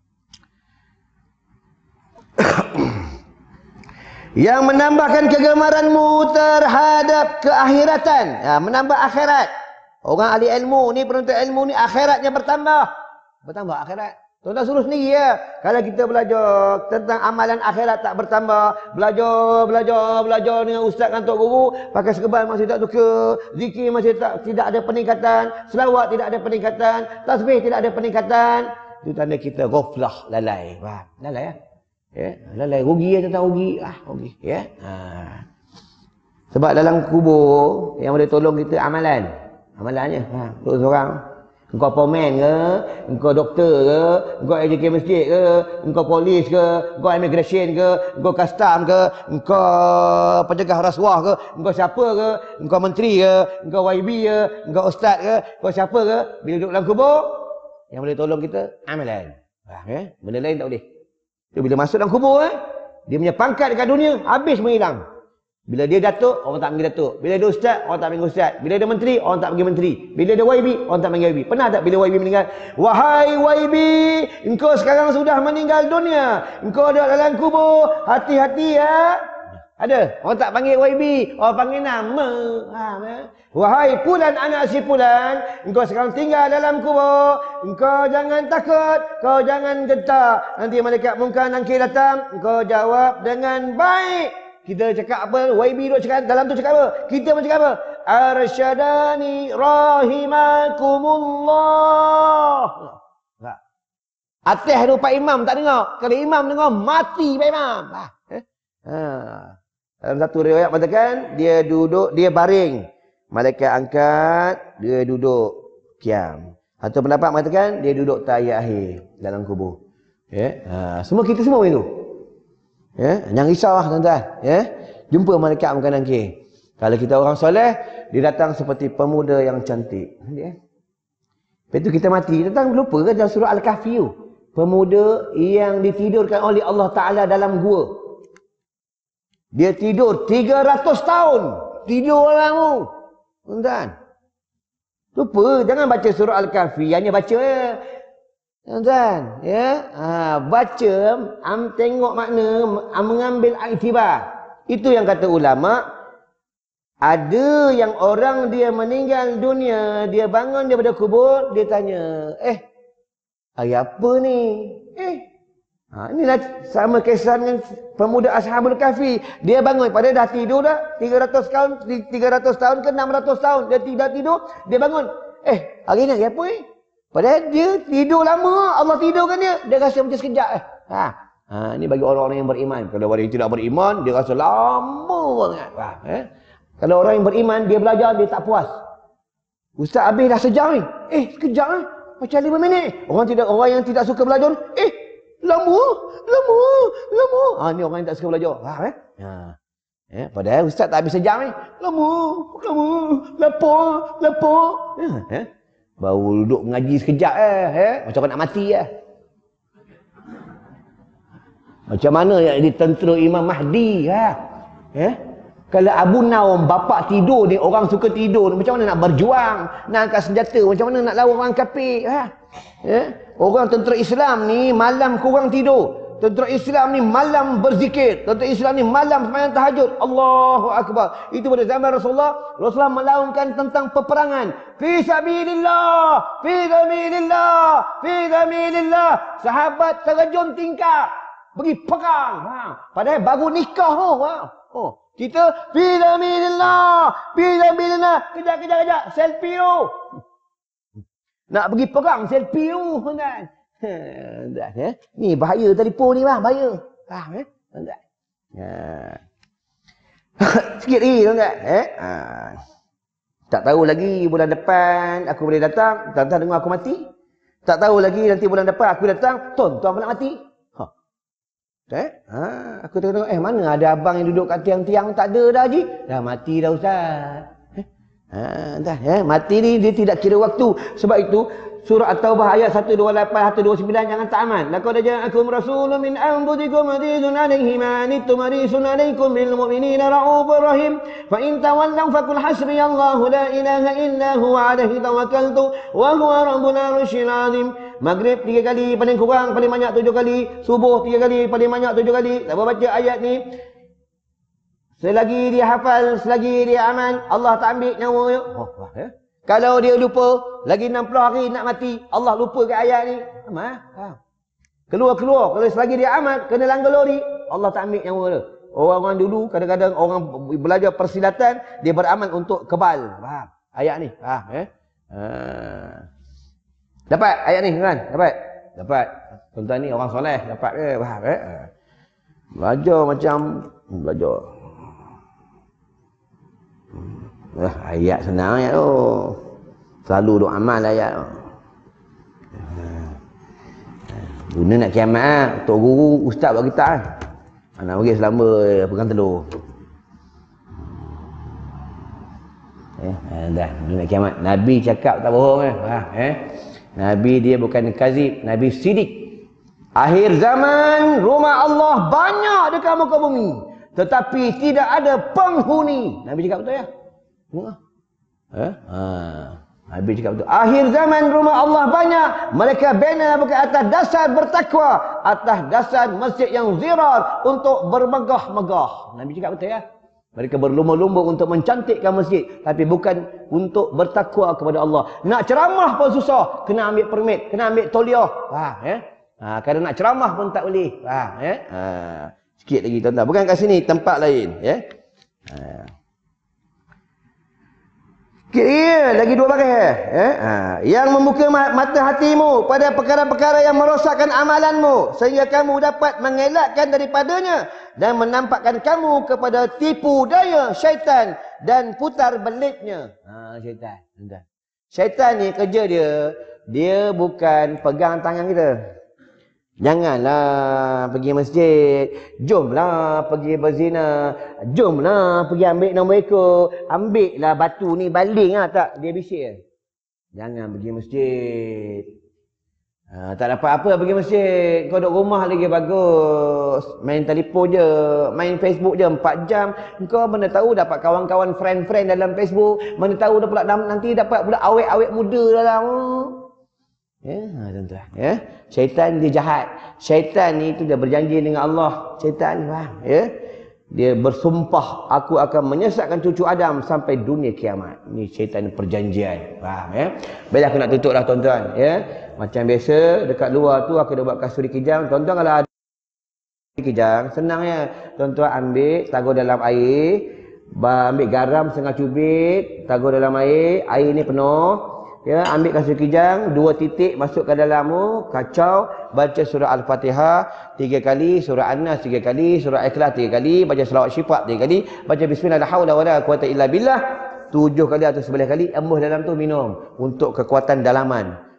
Yang menambahkan kegemaranmu terhadap keakhiratan. Ha, menambah akhirat. Orang ahli ilmu ni, penuntut ilmu ni, akhiratnya bertambah. Bertambah akhirat. Tuan-tuan suruh sendiri ya. Kalau kita belajar tentang amalan akhirat tak bertambah. Belajar, belajar, belajar dengan ustaz kantor guru. Pakai serban masih tak suka. Zikir masih tak, tidak ada peningkatan. Selawat tidak ada peningkatan. Tasbih tidak ada peningkatan. Itu tanda kita ghaflah, lalai. Faham? Lalai ya. Ya, lalai. Rugi ya, tentang rugi. Ah, rugi. Ya. Ha. Sebab dalam kubur, yang boleh tolong kita amalan. Amalannya, ha, untuk seorang. Engkau pomen ke, engkau doktor ke, engkau A J K masjid ke, engkau polis ke, engkau immigration ke, engkau custom ke, engkau penjagah rasuah ke, engkau siapa ke, engkau menteri ke, engkau Y B ke, engkau ustaz ke, engkau siapa ke, bila duduk dalam kubur, yang boleh tolong kita, amalan. Ha, eh? Benda lain tak boleh. So, bila masuk dalam kubur, eh, dia punya pangkat dekat dunia, habis menghilang. Bila dia datuk, orang tak panggil datuk. Bila dia ustaz, orang tak panggil ustaz. Bila dia menteri, orang tak panggil menteri. Bila dia Y B, orang tak panggil Y B. Pernah tak bila Y B meninggal? Wahai Y B, engkau sekarang sudah meninggal dunia. Engkau ada dalam kubur. Hati-hati ya. Ada. Orang tak panggil Y B, orang panggil nama. Ha, ya? Wahai Pulan anak si Pulan, engkau sekarang tinggal dalam kubur. Engkau jangan takut, kau jangan gentar. Nanti malaikat mungkar nangkir datang, engkau jawab dengan baik. Kita cakap apa? Y B duk cakap dalam tu cakap apa? Kita pun cakap apa? Arsyadani rahimakumullah. Tak. Atas tu Pak Imam tak dengar. Kalau Imam dengar, mati Pak Imam. Ha. Ha. Dalam satu riwayat katakan, dia duduk, dia baring. Malaikat angkat, dia duduk kiam. Atau pendapat mengatakan, dia duduk tahiyat akhir dalam kubur. Ya. Ha. Semua kita semua itu. Ya, jangan risau lah tuan-tuan. Ya, jumpa malaikat makan nangkir. Kalau kita orang soleh, dia datang seperti pemuda yang cantik. Ya. Lepas itu kita mati. Tuan-tuan lupa ke dalam surah Al-Kahfi tu? Pemuda yang ditidurkan oleh Allah Ta'ala dalam gua. Dia tidur tiga ratus tahun. Tidur orang tu. Tuan-tuan. Lupa, jangan baca surah Al-Kahfi. Hanya baca ya. Tuan-tuan, ya, ha, baca, am tengok makna, am mengambil iktibar. Itu yang kata ulama. Ada yang orang dia meninggal dunia, dia bangun daripada kubur, dia tanya, eh, hari apa ni? Eh, ha, inilah sama kisah dengan pemuda Ashabul Kahfi. Dia bangun, padahal dah tidur dah, tiga ratus tahun, tiga ratus tahun ke enam ratus tahun, dia tidak tidur, dia bangun. Eh, hari ni hari apa ni? Padahal dia tidur lama, Allah tidurkan dia. Dia rasa macam sekejap eh. Ha. Ha, ini bagi orang-orang yang beriman. Kalau orang yang tidak beriman, dia rasa lama sangat. Ha. Eh? Kalau orang yang beriman, dia belajar, dia tak puas. Ustaz habis dah sejam ni. Eh, sekejap eh. Macam lima minit. Orang tidak, orang yang tidak suka belajar, eh, Lemu, lemu, lemu. Ah, ni orang yang tak suka belajar. Faham eh? Ha. Ya, padahal ustaz tak habis sejam ni. Lemu, lemu, lapor, lapor. Ya, eh? Baru duduk mengaji sekejap eh, eh? Macam orang nak mati eh. Macam mana yang jadi tentera Imam Mahdi ha? Eh? Kalau Abu Naum bapak tidur ni, orang suka tidur, macam mana nak berjuang, nak angkat senjata, macam mana nak lawan orang kafir ha? Eh? Orang tentera Islam ni malam kurang tidur. Tentera Islam ni malam berzikir. Tentera Islam ni malam sembahyang tahajud. Allahu Akbar. Itu pada zaman Rasulullah. Rasulullah melaungkan tentang peperangan. Fi sabilillah, fi sabilillah, fi sabilillah. Sahabat terjun tingkap, pergi perang. Ha. Padahal baru nikah tu. Ha. Oh. Kita fi sabilillah, fi sabilillah. Kejap, kejap, kejap. Selfie tu. Nak pergi perang, selfie tu. Kan? Dah, eh? Ni bahaya telefon ni bang, bahaya. Faham eh? Tak? Ha. Sikit lagi tuan-tuan, eh? Ha. Tak tahu lagi bulan depan aku boleh datang, tuan-tuan dengar aku mati. Tak tahu lagi nanti bulan depan aku datang, tuan-tuan pula mati. Ha. Eh? Ha, aku tengok eh mana ada abang yang duduk kat tiang-tiang, tak ada dah Haji. Dah mati dah ustaz. Eh? Ha, dah, eh? Mati ni dia tidak kira waktu. Sebab itu surah At-Taubah ayat seratus dua puluh lapan seratus dua puluh sembilan jangan tak aman. Laqad ja'akum rasulun min anfusikum azizun 'alaihi ma anittum harisun 'alaikum bil mu'minina ra'ufur rahim. Fa in tawallaw faqul hasbiyallahu la ilaha illa huwa 'alaihi tawakkaltu wa huwa rabbul 'arsyil 'azim. Maghrib tiga kali paling kurang, paling banyak tujuh kali. Subuh tiga kali, paling banyak tujuh kali. Tak baca ayat ni. Selagi dia hafal, selagi dia aman, Allah tak ambil nyawa dia. Oh, ya. Kalau dia lupa, lagi enam puluh hari nak mati, Allah lupa ke ayat ni. Amat. Ha. Keluar-keluar. Kalau selagi dia amat, kena langgar lori, Allah tak ambil nyawa dia. Orang-orang dulu, kadang-kadang orang belajar persilatan, dia beramal untuk kebal. Faham? Ayat ni. Faham? Eh? Ha. Dapat ayat ni kan? Dapat? Dapat. Tuan-tuan ni orang soleh. Dapat ke? Faham? Eh? Ha. Belajar macam, belajar. Eh, ayat senang ayat tu. Selalu duk amal ayat tu. Guna nak kiamat ah. Tok guru, ustaz buat kita ah. Nak bagi selamba pegang telur. Eh, dah, guna nak kiamat. Nabi cakap tak bohong eh. Ha, eh. Nabi dia bukan kazib, Nabi sidik. Akhir zaman rumah Allah banyak dekat muka bumi, tetapi tidak ada penghuni. Nabi cakap betul ya? Eh? Ha. Nabi cakap betul. Akhir zaman rumah Allah banyak. Mereka bina bukan atas dasar bertakwa, atas dasar masjid yang zirar untuk bermegah-megah. Nabi cakap betul ya? Mereka berlumba-lumba untuk mencantikkan masjid, tapi bukan untuk bertakwa kepada Allah. Nak ceramah pun susah, kena ambil permit, kena ambil toliah. Faham ya? Ha, kadang nak ceramah pun tak boleh. Faham ya? Ha. Sikit lagi tuan-tuan. Bukan kat sini, tempat lain ya. Ha. Kira lagi dua baris eh? Ha. Yang membuka mata hatimu pada perkara-perkara yang merosakkan amalanmu, sehingga kamu dapat mengelakkan daripadanya, dan menampakkan kamu kepada tipu daya syaitan dan putar belitnya. Ha, syaitan. Syaitan ni kerja dia, dia bukan pegang tangan kita. Janganlah pergi masjid, jomlah pergi berzina, jomlah pergi ambil nombor ekor, ambillah batu ni baling lah, tak, dia bisik. Jangan pergi masjid. Ha, tak dapat apa pergi masjid, kau duduk rumah lagi bagus. Main telefon je, main Facebook je empat jam. Kau mana tahu dapat kawan-kawan friend-friend dalam Facebook, mana tahu dah pula nanti dapat pula awet-awet muda dalam. Ya, tuan-tuan, ya. Syaitan dia jahat. Syaitan ni itu dia berjanji dengan Allah. Syaitan ni, faham, ya. Dia bersumpah, aku akan menyesatkan cucu Adam sampai dunia kiamat. Ni syaitan perjanjian, faham ya. Baiklah aku nak tutup lah tuan-tuan, ya. Macam biasa dekat luar tu aku dah buat kasuri kijang. Tuan-tuan kalau ada kijang, senang ya. Tuan-tuan ambil, taruh dalam air, ambil garam setengah cubit, taruh dalam air, air ni penuh. Ya, ambil kasur kijang, dua titik masuk ke dalam tu, kacau, baca surah Al-Fatihah tiga kali, surah An-Nas tiga kali, surah Ikhlas tiga kali, baca selawat syifa tiga kali, baca bismillah la haula wala quwata illa billah tujuh kali atau sebelas kali, embus dalam tu minum untuk kekuatan dalaman.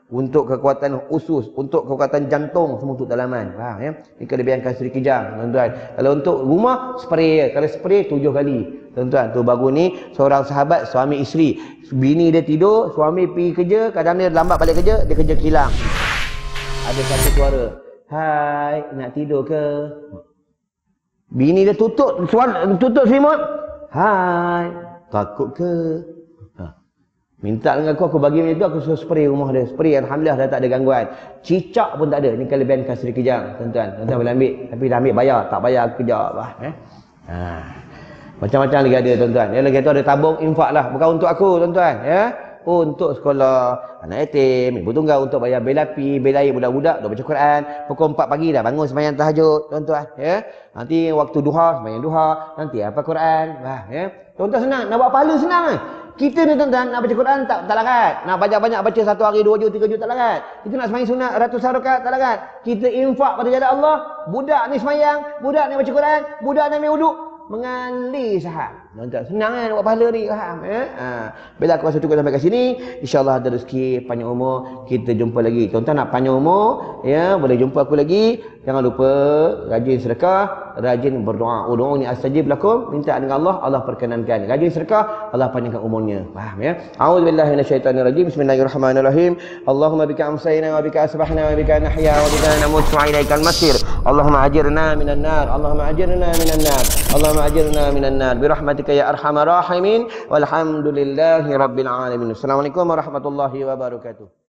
untuk kekuatan usus, untuk kekuatan jantung, semua untuk dalaman. Faham ya? Ini kelebihan kasri kijang, tuan-tuan. Kalau untuk rumah, spray je. Kalau spray tujuh kali. Tuan-tuan, tu baru ni seorang sahabat suami isteri. Bini dia tidur, suami pergi kerja, kadang dia lambat balik kerja, dia kerja kilang. Ada satu suara, "Hai, nak tidur ke?" Bini dia tutup suara, tutup selimut. "Hai, takut ke?" Minta dengan aku, aku bagi macam tu, aku suruh spray rumah dia. Spray, alhamdulillah dah tak ada gangguan. Cicak pun tak ada. Ni kelebihan kasri kijang, tuan-tuan. Tuan-tuan boleh ambil, tapi dah ambil bayar, tak bayar kejap lah. Eh? Ha. Macam-macam lagi ada, tuan-tuan. Ya, lagi tu ada tabung infak lah. Bukan untuk aku, tuan-tuan. Ya. Untuk sekolah anak yatim, ibu tunggal, untuk bayar bil api, bil air budak-budak, dah baca Quran. Pukul empat pagi dah bangun sembahyang tahajud, tuan-tuan. Ya. Nanti waktu duha, sembahyang duha. Nanti apa Quran. Wah, ya. Tuan-tuan senang. Nak buat pahala senang kan? Kita ni tuan-tuan nak baca Quran tak, tak larat. Nak banyak-banyak baca satu hari dua juz, tiga juz tak larat. Kita nak sembahyang sunat ratusan rakaat tak larat. Kita infak pada jalan Allah. Budak ni sembahyang, budak ni baca Quran, budak ni ambil wuduk, mengalir sahab. Tuan-tuan senang kan nak buat pahala ni, faham ya? Ha. Bila aku rasa cukup sampai kat sini, insya-Allah ada rezeki panjang umur, kita jumpa lagi. Tuan-tuan nak panjang umur, ya, boleh jumpa aku lagi. Jangan lupa rajin sedekah, rajin berdoa. Oh, doa ni astajib lakum, minta dengan Allah, Allah perkenankan. Rajin sedekah, Allah panjangkan umurnya. Faham ya? A'udzubillahi minasyaitonirrajim. Bismillahirrahmanirrahim. Allahumma bika amsayna wa bika asbahna wa bika nahya wa bika namutu wa ilaikal masir. Allahumma ajirna minan nar. Allahumma ajirna minan nar. Allahumma ajirna minan nar. Bi rahmatika ya arhamar rahimin. Walhamdulillahi rabbil alamin. Assalamualaikum warahmatullahi wabarakatuh.